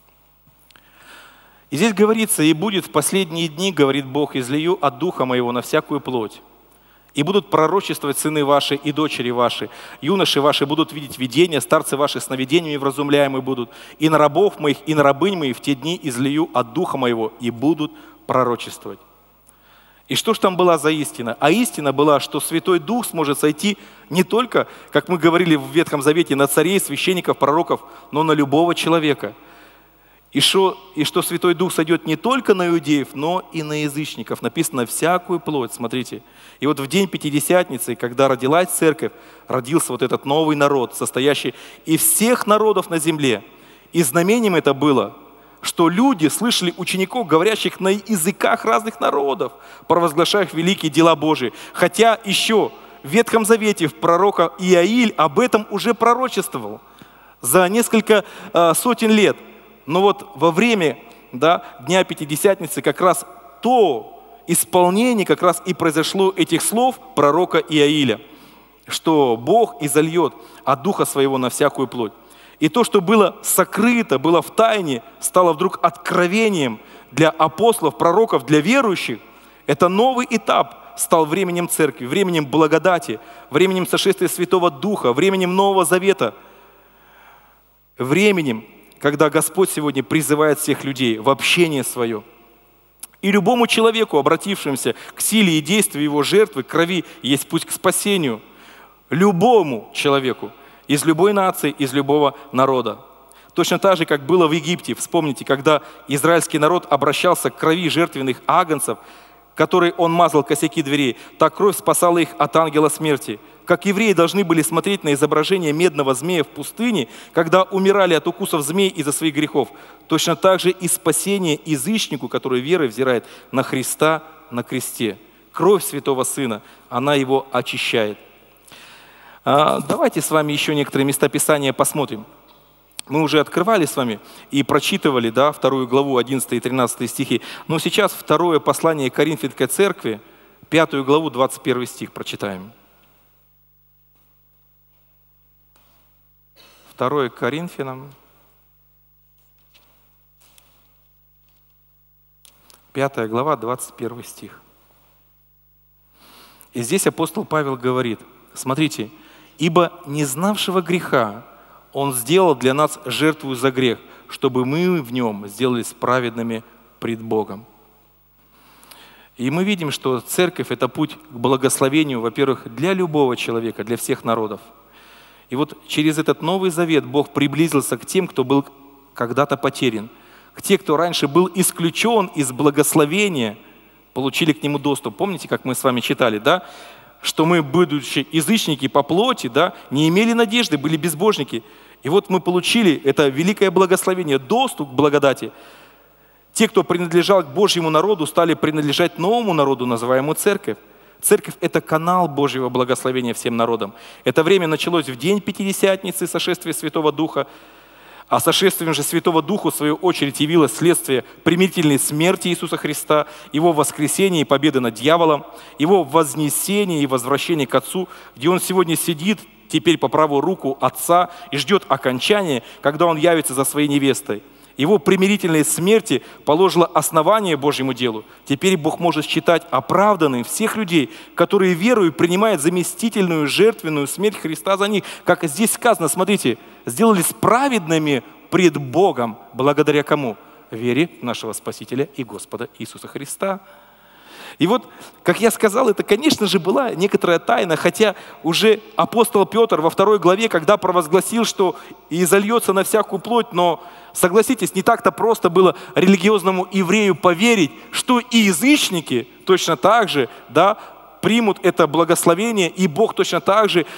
И здесь говорится: «И будет в последние дни, говорит Бог, излию от Духа Моего на всякую плоть. И будут пророчествовать сыны ваши и дочери ваши, юноши ваши будут видеть видения, старцы ваши сновидениями вразумляемы будут. И на рабов моих, и на рабынь моих в те дни излию от Духа Моего, и будут пророчествовать». И что ж там была за истина? А истина была, что Святой Дух сможет сойти не только, как мы говорили в Ветхом Завете, на царей, священников, пророков, но на любого человека. И что Святой Дух сойдет не только на иудеев, но и на язычников. Написано «всякую плоть». Смотрите. И вот в день Пятидесятницы, когда родилась церковь, родился вот этот новый народ, состоящий из всех народов на земле. И знамением это было, что люди слышали учеников, говорящих на языках разных народов, провозглашая великие дела Божии. Хотя еще в Ветхом Завете, в пророка Иаиль об этом уже пророчествовал за несколько сотен лет. Но вот во время, да, Дня Пятидесятницы как раз то исполнение как раз и произошло этих слов пророка Иаиля, что Бог изольет от Духа Своего на всякую плоть. И то, что было сокрыто, было в тайне, стало вдруг откровением для апостолов, пророков, для верующих. Это новый этап стал временем церкви, временем благодати, временем сошествия Святого Духа, временем Нового Завета, временем, когда Господь сегодня призывает всех людей в общение свое. И любому человеку, обратившемуся к силе и действию Его жертвы, крови, есть путь к спасению. Любому человеку, из любой нации, из любого народа. Точно так же, как было в Египте. Вспомните, когда израильский народ обращался к крови жертвенных агнцев, которой он мазал косяки дверей, так кровь спасала их от ангела смерти. Как евреи должны были смотреть на изображение медного змея в пустыне, когда умирали от укусов змей из-за своих грехов, точно так же и спасение язычнику, который верой взирает на Христа на кресте. Кровь Святого Сына, она его очищает. Давайте с вами еще некоторые места Писания посмотрим. Мы уже открывали с вами и прочитывали, да, 2 главу, 11 и 13 стихи. Но сейчас второе послание Коринфянской церкви, 5 главу, 21 стих прочитаем. 2 Коринфянам, 5 глава, 21 стих. И здесь апостол Павел говорит, смотрите, «Ибо не знавшего греха Он сделал для нас жертву за грех, чтобы мы в Нем сделались праведными пред Богом». И мы видим, что церковь – это путь к благословению, во-первых, для любого человека, для всех народов. И вот через этот Новый Завет Бог приблизился к тем, кто был когда-то потерян, к тем, кто раньше был исключен из благословения, получили к Нему доступ. Помните, как мы с вами читали, да? Что мы, будучи язычники по плоти, да, не имели надежды, были безбожники. И вот мы получили это великое благословение, доступ к благодати. Те, кто принадлежал к Божьему народу, стали принадлежать новому народу, называемому церковь. Церковь – это канал Божьего благословения всем народам. Это время началось в день Пятидесятницы, сошествия Святого Духа, а сошествием же Святого Духа, в свою очередь, явилось следствие примирительной смерти Иисуса Христа, Его воскресения и победы над дьяволом, Его вознесения и возвращения к Отцу, где Он сегодня сидит, теперь по правую руку Отца, и ждет окончания, когда Он явится за Своей невестой. Его примирительной смерти положило основание Божьему делу. Теперь Бог может считать оправданным всех людей, которые верою принимают заместительную жертвенную смерть Христа за них. Как здесь сказано, смотрите, сделались праведными пред Богом, благодаря кому? Вере в нашего Спасителя и Господа Иисуса Христа. И вот, как я сказал, это, конечно же, была некоторая тайна, хотя уже апостол Петр во 2 главе, когда провозгласил, что «и изольется на всякую плоть», но, согласитесь, не так-то просто было религиозному еврею поверить, что и язычники точно так же, да, примут это благословение, и Бог точно так же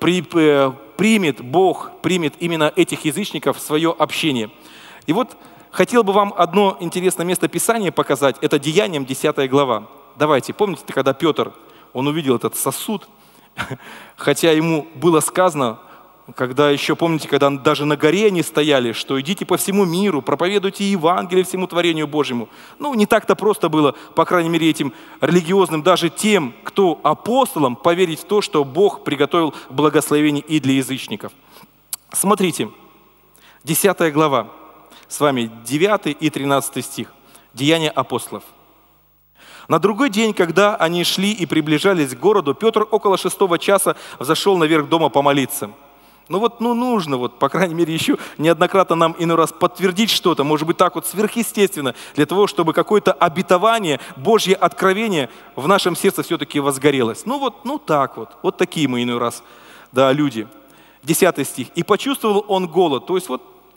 примет именно этих язычников в свое общение. И вот хотел бы вам одно интересное место Писания показать, это Деяниям 10 глава. Давайте, помните, когда Петр, он увидел этот сосуд, хотя ему было сказано, когда еще, помните, когда даже на горе они стояли, что идите по всему миру, проповедуйте Евангелие всему творению Божьему. Ну, не так-то просто было, по крайней мере, этим религиозным, даже тем, кто апостолам, поверить в то, что Бог приготовил благословение и для язычников. Смотрите, 10 глава, с вами 9 и 13 стих, Деяния апостолов. На другой день, когда они шли и приближались к городу, Петр около 6 часа взошел наверх дома помолиться. Нужно, по крайней мере, еще неоднократно нам иной раз подтвердить что-то, может быть, так вот сверхъестественно, для того, чтобы какое-то обетование, Божье откровение в нашем сердце все-таки возгорелось. Вот такие мы иной раз, да, люди. 10 стих. «И почувствовал он голод», то есть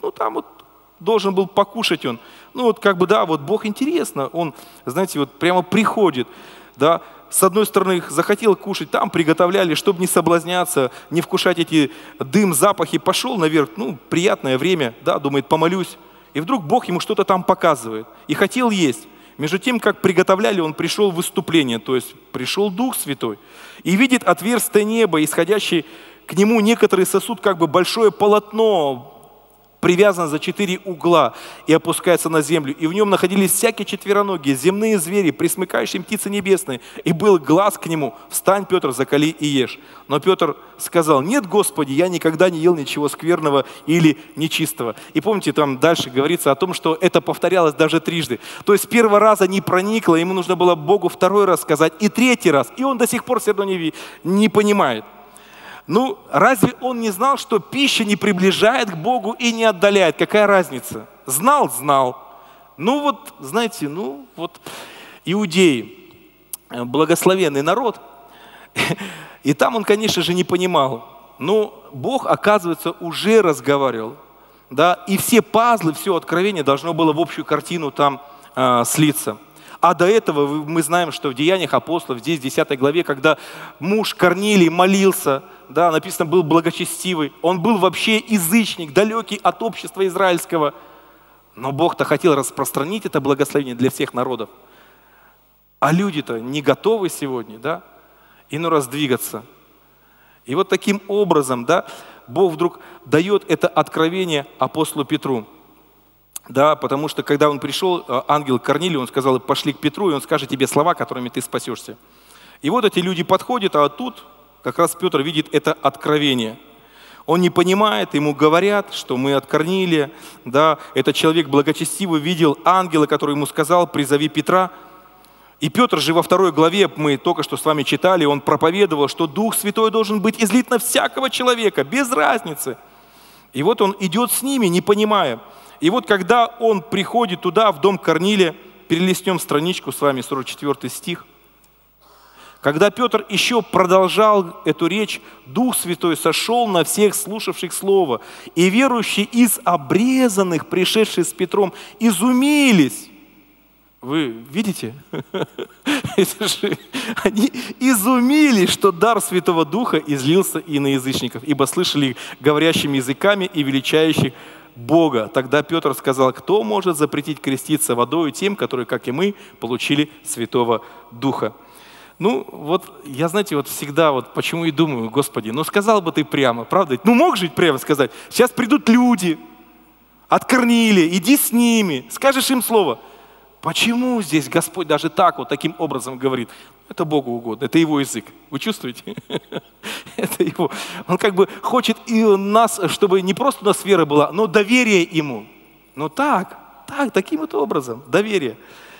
должен был покушать он. Бог интересно, он, знаете, прямо приходит, да, с одной стороны, захотел кушать, там приготовляли, чтобы не соблазняться, не вкушать эти дым, запахи, пошел наверх, приятное время, да, думает, помолюсь, и вдруг Бог ему что-то там показывает, и хотел есть. Между тем, как приготовляли, он пришел в выступление, то есть пришел Дух Святой, и видит отверстие неба, исходящий к нему некоторый сосуд, как бы большое полотно, привязан за 4 угла и опускается на землю. И в нем находились всякие четвероногие, земные звери, пресмыкающие птицы небесные. И был глас к нему: «Встань, Петр, закали и ешь». Но Петр сказал: «Нет, Господи, я никогда не ел ничего скверного или нечистого». И помните, там дальше говорится о том, что это повторялось даже трижды. То есть с первого раза не проникло, ему нужно было Богу 2-й раз сказать, и 3-й раз. И он до сих пор все равно не понимает. Разве он не знал, что пища не приближает к Богу и не отдаляет? Какая разница? Знал. Знаете, иудеи, благословенный народ, и там он, конечно же, не понимал. Но Бог, оказывается, уже разговаривал, да, и все пазлы, все откровение должно было в общую картину там слиться. А до этого мы знаем, что в Деяниях апостолов, здесь в 10 главе, когда муж Корнилий молился, да, написано, был благочестивый, он был вообще язычник, далекий от общества израильского. Но Бог-то хотел распространить это благословение для всех народов. А люди-то не готовы сегодня, да, иной раз двигаться. И вот таким образом, да, Бог вдруг дает это откровение апостолу Петру. Да, потому что когда он пришел, ангел Корнилий, он сказал: пошли к Петру, и он скажет тебе слова, которыми ты спасешься. И вот эти люди подходят, а тут как раз Петр видит это откровение. Он не понимает, ему говорят, что мы от Корнилия, да, этот человек благочестивый видел ангела, который ему сказал: призови Петра. И Петр же во 2 главе, мы только что с вами читали, он проповедовал, что Дух Святой должен быть излит на всякого человека, без разницы. И вот он идет с ними, не понимая. И вот когда он приходит туда, в дом Корнилия, перелистнем страничку с вами, 44 стих. Когда Петр еще продолжал эту речь, Дух Святой сошел на всех слушавших Слово. И верующие из обрезанных, пришедшие с Петром, изумились. Вы видите? Они изумились, что дар Святого Духа излился и на язычников, ибо слышали говорящими языками и величающих Бога. Тогда Петр сказал: кто может запретить креститься водою тем, которые, как и мы, получили Святого Духа? Я, знаете, всегда почему и думаю: Господи, сказал бы ты прямо, правда? Мог же прямо сказать: сейчас придут люди от Корнилия, иди с ними, скажешь им слово. Почему здесь Господь даже таким образом говорит? Это Богу угодно, это Его язык. Вы чувствуете? Это Его. Он хочет и нас, чтобы не просто у нас вера была, но доверие Ему. Но таким вот образом, доверие.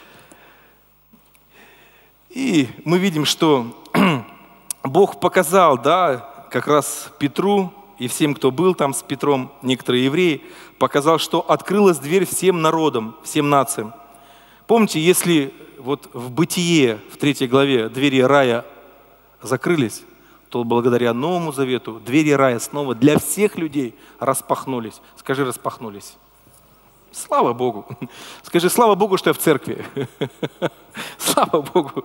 И мы видим, что Бог показал, да, как раз Петру и всем, кто был там с Петром, некоторые евреи, показал, что открылась дверь всем народам, всем нациям. Помните, если вот в Бытие, в 3 главе, двери рая закрылись, то благодаря Новому Завету двери рая снова для всех людей распахнулись. Скажи, распахнулись. Слава Богу. Скажи, слава Богу, что я в церкви. Слава Богу.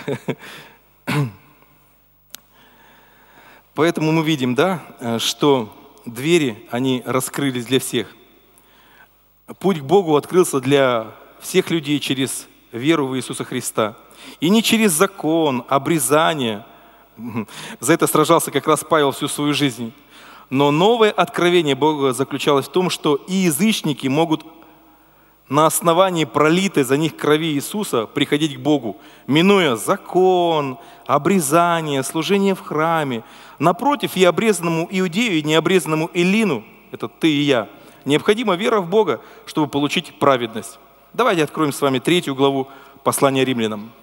Поэтому мы видим, да, что двери, они раскрылись для всех. Путь к Богу открылся для всех людей через веру в Иисуса Христа. И не через закон, обрезание. За это сражался как раз Павел всю свою жизнь. Но новое откровение Бога заключалось в том, что и язычники могут на основании пролитой за них крови Иисуса приходить к Богу, минуя закон, обрезание, служение в храме. Напротив, и обрезанному иудею, и необрезанному эллину, это ты и я, необходима вера в Бога, чтобы получить праведность. Давайте откроем с вами 3 главу послания римлянам.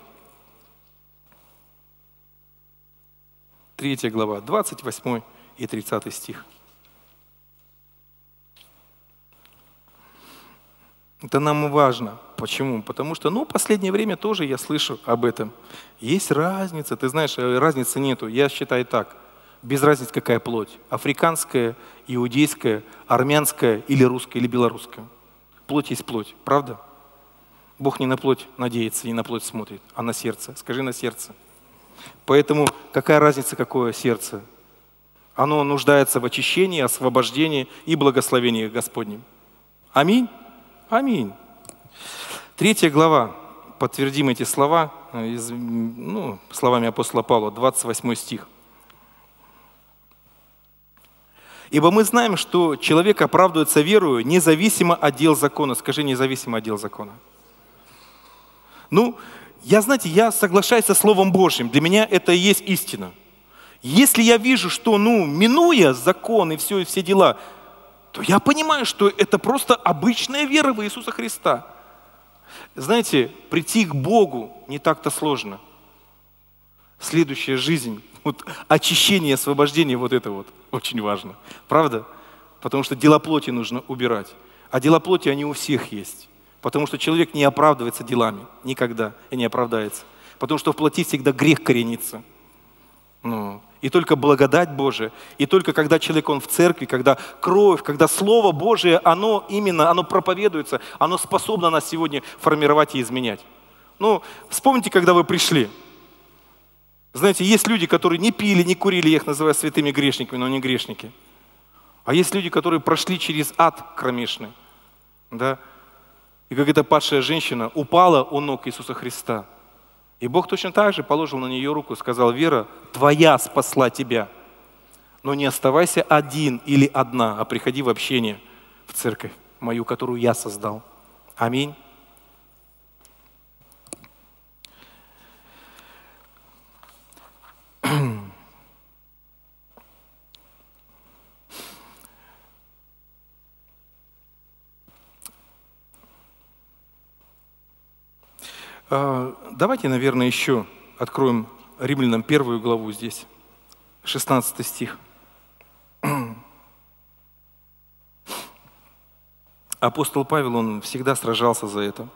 3 глава, 28 и 30 стих. Это нам важно. Почему? Потому что, в последнее время тоже я слышу об этом. Есть разница, ты знаешь, разницы нету. Я считаю так, без разницы какая плоть. Африканская, иудейская, армянская или русская, или белорусская. Плоть есть плоть, правда? Бог не на плоть надеется, не на плоть смотрит, а на сердце. Скажи, на сердце. Поэтому какая разница, какое сердце? Оно нуждается в очищении, освобождении и благословении Господнем. Аминь? Аминь. 3 глава. Подтвердим эти слова словами апостола Павла, 28 стих. «Ибо мы знаем, что человек оправдывается верою независимо от дел закона». Скажи, независимо от дел закона. Я соглашаюсь со Словом Божьим. Для меня это и есть истина. Если я вижу, что, минуя закон и все дела, то я понимаю, что это просто обычная вера в Иисуса Христа. Знаете, прийти к Богу не так-то сложно. Следующая жизнь, очищение, освобождение, это очень важно. Правда? Потому что дела плоти нужно убирать. А дела плоти, они у всех есть. Потому что человек не оправдывается делами. Никогда и не оправдается. Потому что в плоти всегда грех коренится. И только благодать Божия, и только когда человек, он в церкви, когда кровь, когда Слово Божие, оно проповедуется, оно способно нас сегодня формировать и изменять. Вспомните, когда вы пришли. Знаете, есть люди, которые не пили, не курили, я их называю святыми грешниками, но они грешники. А есть люди, которые прошли через ад кромешный. Да? И как эта падшая женщина упала у ног Иисуса Христа. И Бог точно так же положил на нее руку и сказал: «Вера твоя спасла тебя, но не оставайся один или одна, а приходи в общение, в церковь мою, которую я создал». Аминь. Давайте, наверное, еще откроем Римлянам 1 главу здесь, 16 стих. Апостол Павел, он всегда сражался за это.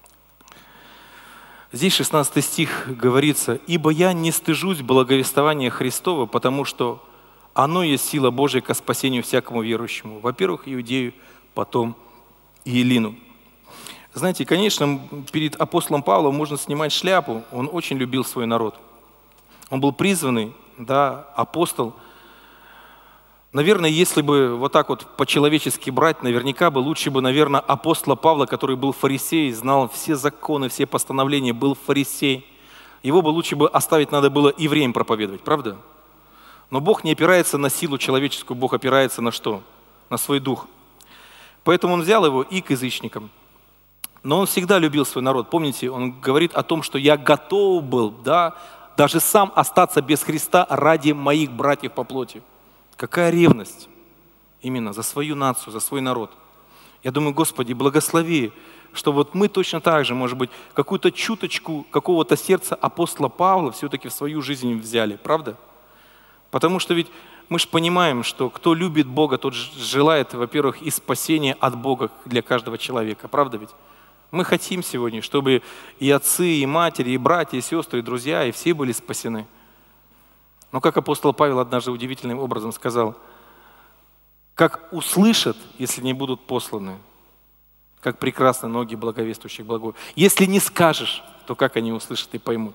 Здесь 16 стих говорится: «Ибо я не стыжусь благовествования Христова, потому что оно есть сила Божия ко спасению всякому верующему». Во-первых, иудею, потом и эллину. Знаете, конечно, перед апостолом Павлом можно снимать шляпу. Он очень любил свой народ. Он был призванный, апостол. Наверное, если бы по-человечески брать, наверняка бы лучше бы, наверное, апостола Павла, который был фарисей, знал все законы, все постановления, был фарисей. Его бы лучше оставить надо было евреям проповедовать, правда? Но Бог не опирается на силу человеческую, Бог опирается на что? На свой дух. Поэтому Он взял его и к язычникам. Но он всегда любил свой народ. Помните, он говорит о том, что я готов был, даже сам остаться без Христа ради моих братьев по плоти. Какая ревность именно за свою нацию, за свой народ. Я думаю, Господи, благослови, что вот мы точно так же, может быть, какую-то чуточку какого-то сердца апостола Павла все-таки в свою жизнь взяли, правда? Потому что ведь мы же понимаем, что кто любит Бога, тот желает, во-первых, и спасения от Бога для каждого человека, правда ведь? Мы хотим сегодня, чтобы и отцы, и матери, и братья, и сестры, и друзья, и все были спасены. Но как апостол Павел однажды удивительным образом сказал, как услышат, если не будут посланы, как прекрасны ноги благовествующих благое. Если не скажешь, то как они услышат и поймут?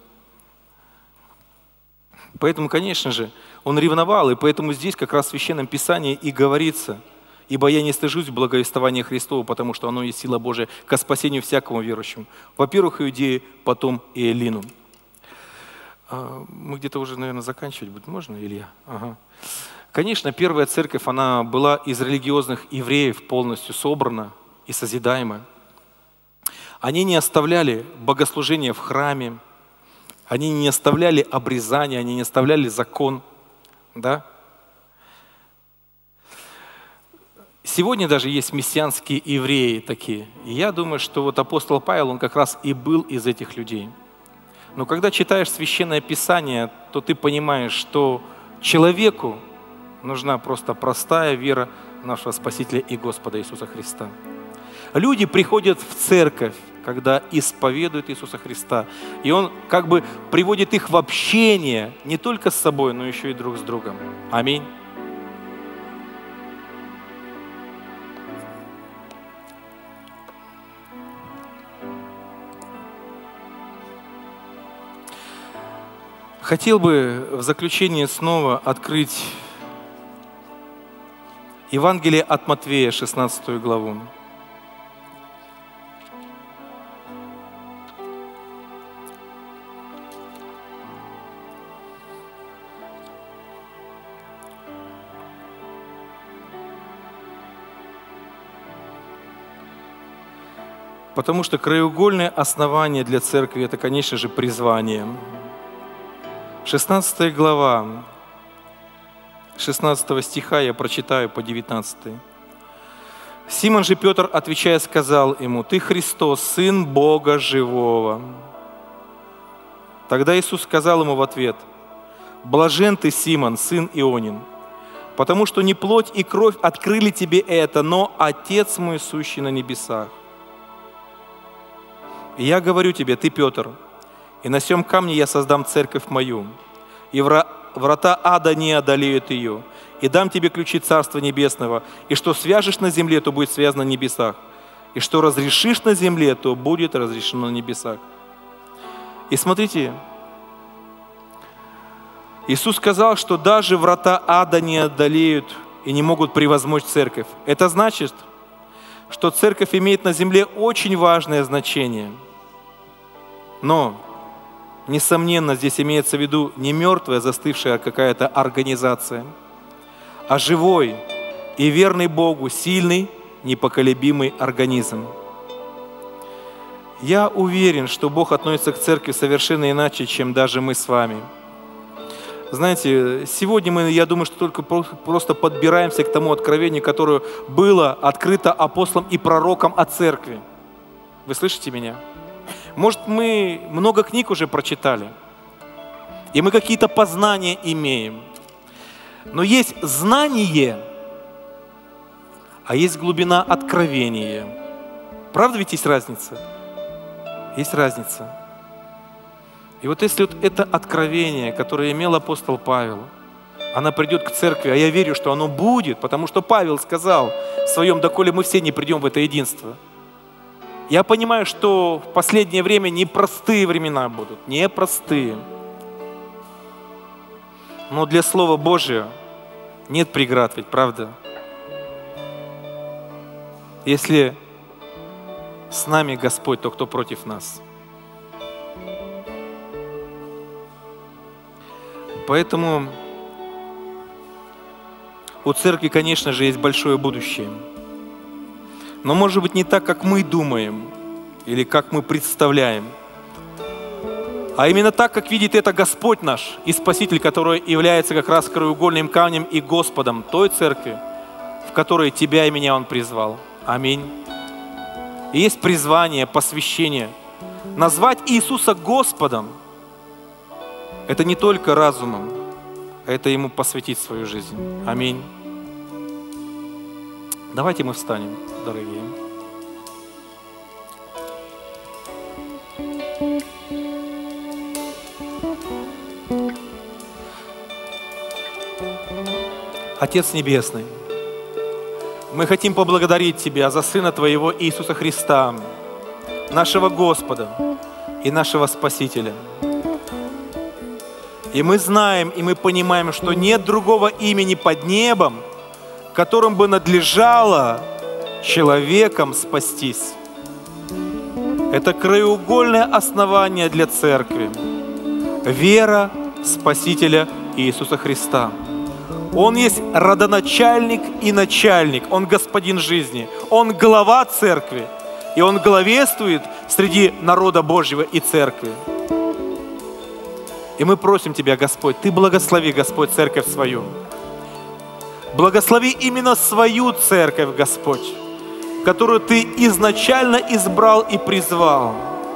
Поэтому, конечно же, он ревновал, и поэтому здесь как раз в Священном Писании и говорится, «Ибо я не стыжусь благовествования Христова, потому что оно есть сила Божия ко спасению всякому верующему». Во-первых, иудеи, потом и эллину. Мы где-то уже, наверное, заканчивать будет. Можно, Илья? Ага. Конечно, первая церковь, она была из религиозных евреев полностью собрана и созидаема. Они не оставляли богослужения в храме, они не оставляли обрезания, они не оставляли закон. Да? Сегодня даже есть мессианские евреи такие. И я думаю, что вот апостол Павел, он как раз и был из этих людей. Но когда читаешь Священное Писание, то ты понимаешь, что человеку нужна просто простая вера нашего Спасителя и Господа Иисуса Христа. Люди приходят в церковь, когда исповедуют Иисуса Христа. И Он как бы приводит их в общение не только с собой, но еще и друг с другом. Аминь. Хотел бы в заключение снова открыть Евангелие от Матфея, 16 главу. Потому что краеугольное основание для церкви – это, конечно же, призвание. 16 глава, 16 стиха я прочитаю по 19. «Симон же Петр, отвечая, сказал ему: Ты Христос, Сын Бога Живого». Тогда Иисус сказал ему в ответ: «Блажен ты, Симон, сын Ионин, потому что не плоть и кровь открыли тебе это, но Отец мой, сущий на небесах. И я говорю тебе, ты Петр, и на сем камне я создам церковь мою, и врата ада не одолеют ее, и дам тебе ключи Царства Небесного, и что свяжешь на земле, то будет связано на небесах, и что разрешишь на земле, то будет разрешено на небесах». И смотрите, Иисус сказал, что даже врата ада не одолеют и не могут превозмочь церковь. Это значит, что церковь имеет на земле очень важное значение. Но, несомненно, здесь имеется в виду не мертвая, застывшая какая-то организация, а живой и верный Богу, сильный, непоколебимый организм. Я уверен, что Бог относится к церкви совершенно иначе, чем даже мы с вами. Знаете, сегодня мы, я думаю, что только просто подбираемся к тому откровению, которое было открыто апостолом и пророком о церкви. Вы слышите меня? Может, мы много книг уже прочитали, и мы какие-то познания имеем. Но есть знание, а есть глубина откровения. Правда ведь есть разница? Есть разница. И вот если вот это откровение, которое имел апостол Павел, оно придет к церкви, а я верю, что оно будет, потому что Павел сказал в своем: «Доколе мы все не придем в это единство». Я понимаю, что в последнее время непростые времена будут, непростые. Но для Слова Божия нет преград, ведь правда? Если с нами Господь, то кто против нас? Поэтому у церкви, конечно же, есть большое будущее. Но может быть не так, как мы думаем или как мы представляем, а именно так, как видит это Господь наш и Спаситель, который является как раз краеугольным камнем и Господом той церкви, в которой тебя и меня Он призвал. Аминь. И есть призвание, посвящение. Назвать Иисуса Господом – это не только разумом, это Ему посвятить свою жизнь. Аминь. Давайте мы встанем, дорогие. Отец Небесный, мы хотим поблагодарить Тебя за Сына Твоего Иисуса Христа, нашего Господа и нашего Спасителя. И мы знаем, и мы понимаем, что нет другого имени под небом, которым бы надлежало человеком спастись. Это краеугольное основание для церкви. Вера Спасителя Иисуса Христа. Он есть родоначальник и начальник. Он господин жизни. Он глава церкви. И Он главенствует среди народа Божьего и церкви. И мы просим Тебя, Господь, Ты благослови, Господь, церковь свою. Благослови именно свою церковь, Господь, которую Ты изначально избрал и призвал,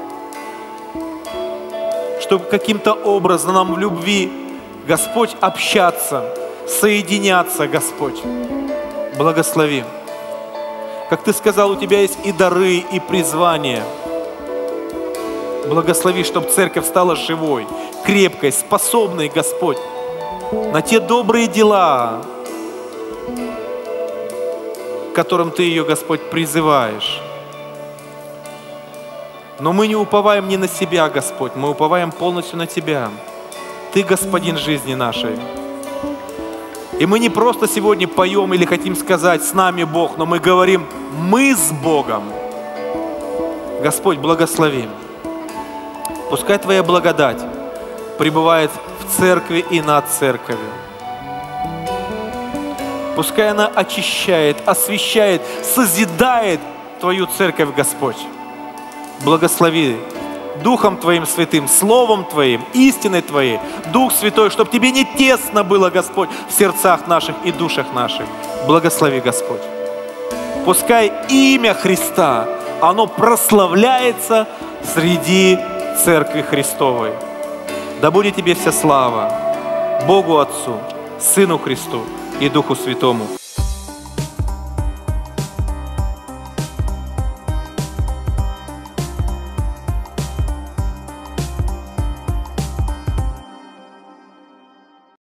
чтобы каким-то образом нам в любви, Господь, общаться, соединяться, Господь. Благослови. Как Ты сказал, у Тебя есть и дары, и призвания. Благослови, чтобы церковь стала живой, крепкой, способной, Господь, на те добрые дела, к которым Ты ее, Господь, призываешь. Но мы не уповаем не на себя, Господь, мы уповаем полностью на Тебя. Ты Господин жизни нашей. И мы не просто сегодня поем или хотим сказать «С нами Бог», но мы говорим «Мы с Богом». Господь, благослови. Пускай Твоя благодать пребывает в церкви и над церковью. Пускай она очищает, освящает, созидает Твою церковь, Господь. Благослови Духом Твоим Святым, Словом Твоим, истиной Твоей, Дух Святой, чтобы Тебе не тесно было, Господь, в сердцах наших и душах наших. Благослови, Господь. Пускай имя Христа, оно прославляется среди Церкви Христовой. Да будет Тебе вся слава, Богу Отцу, Сыну Христу и Духу Святому.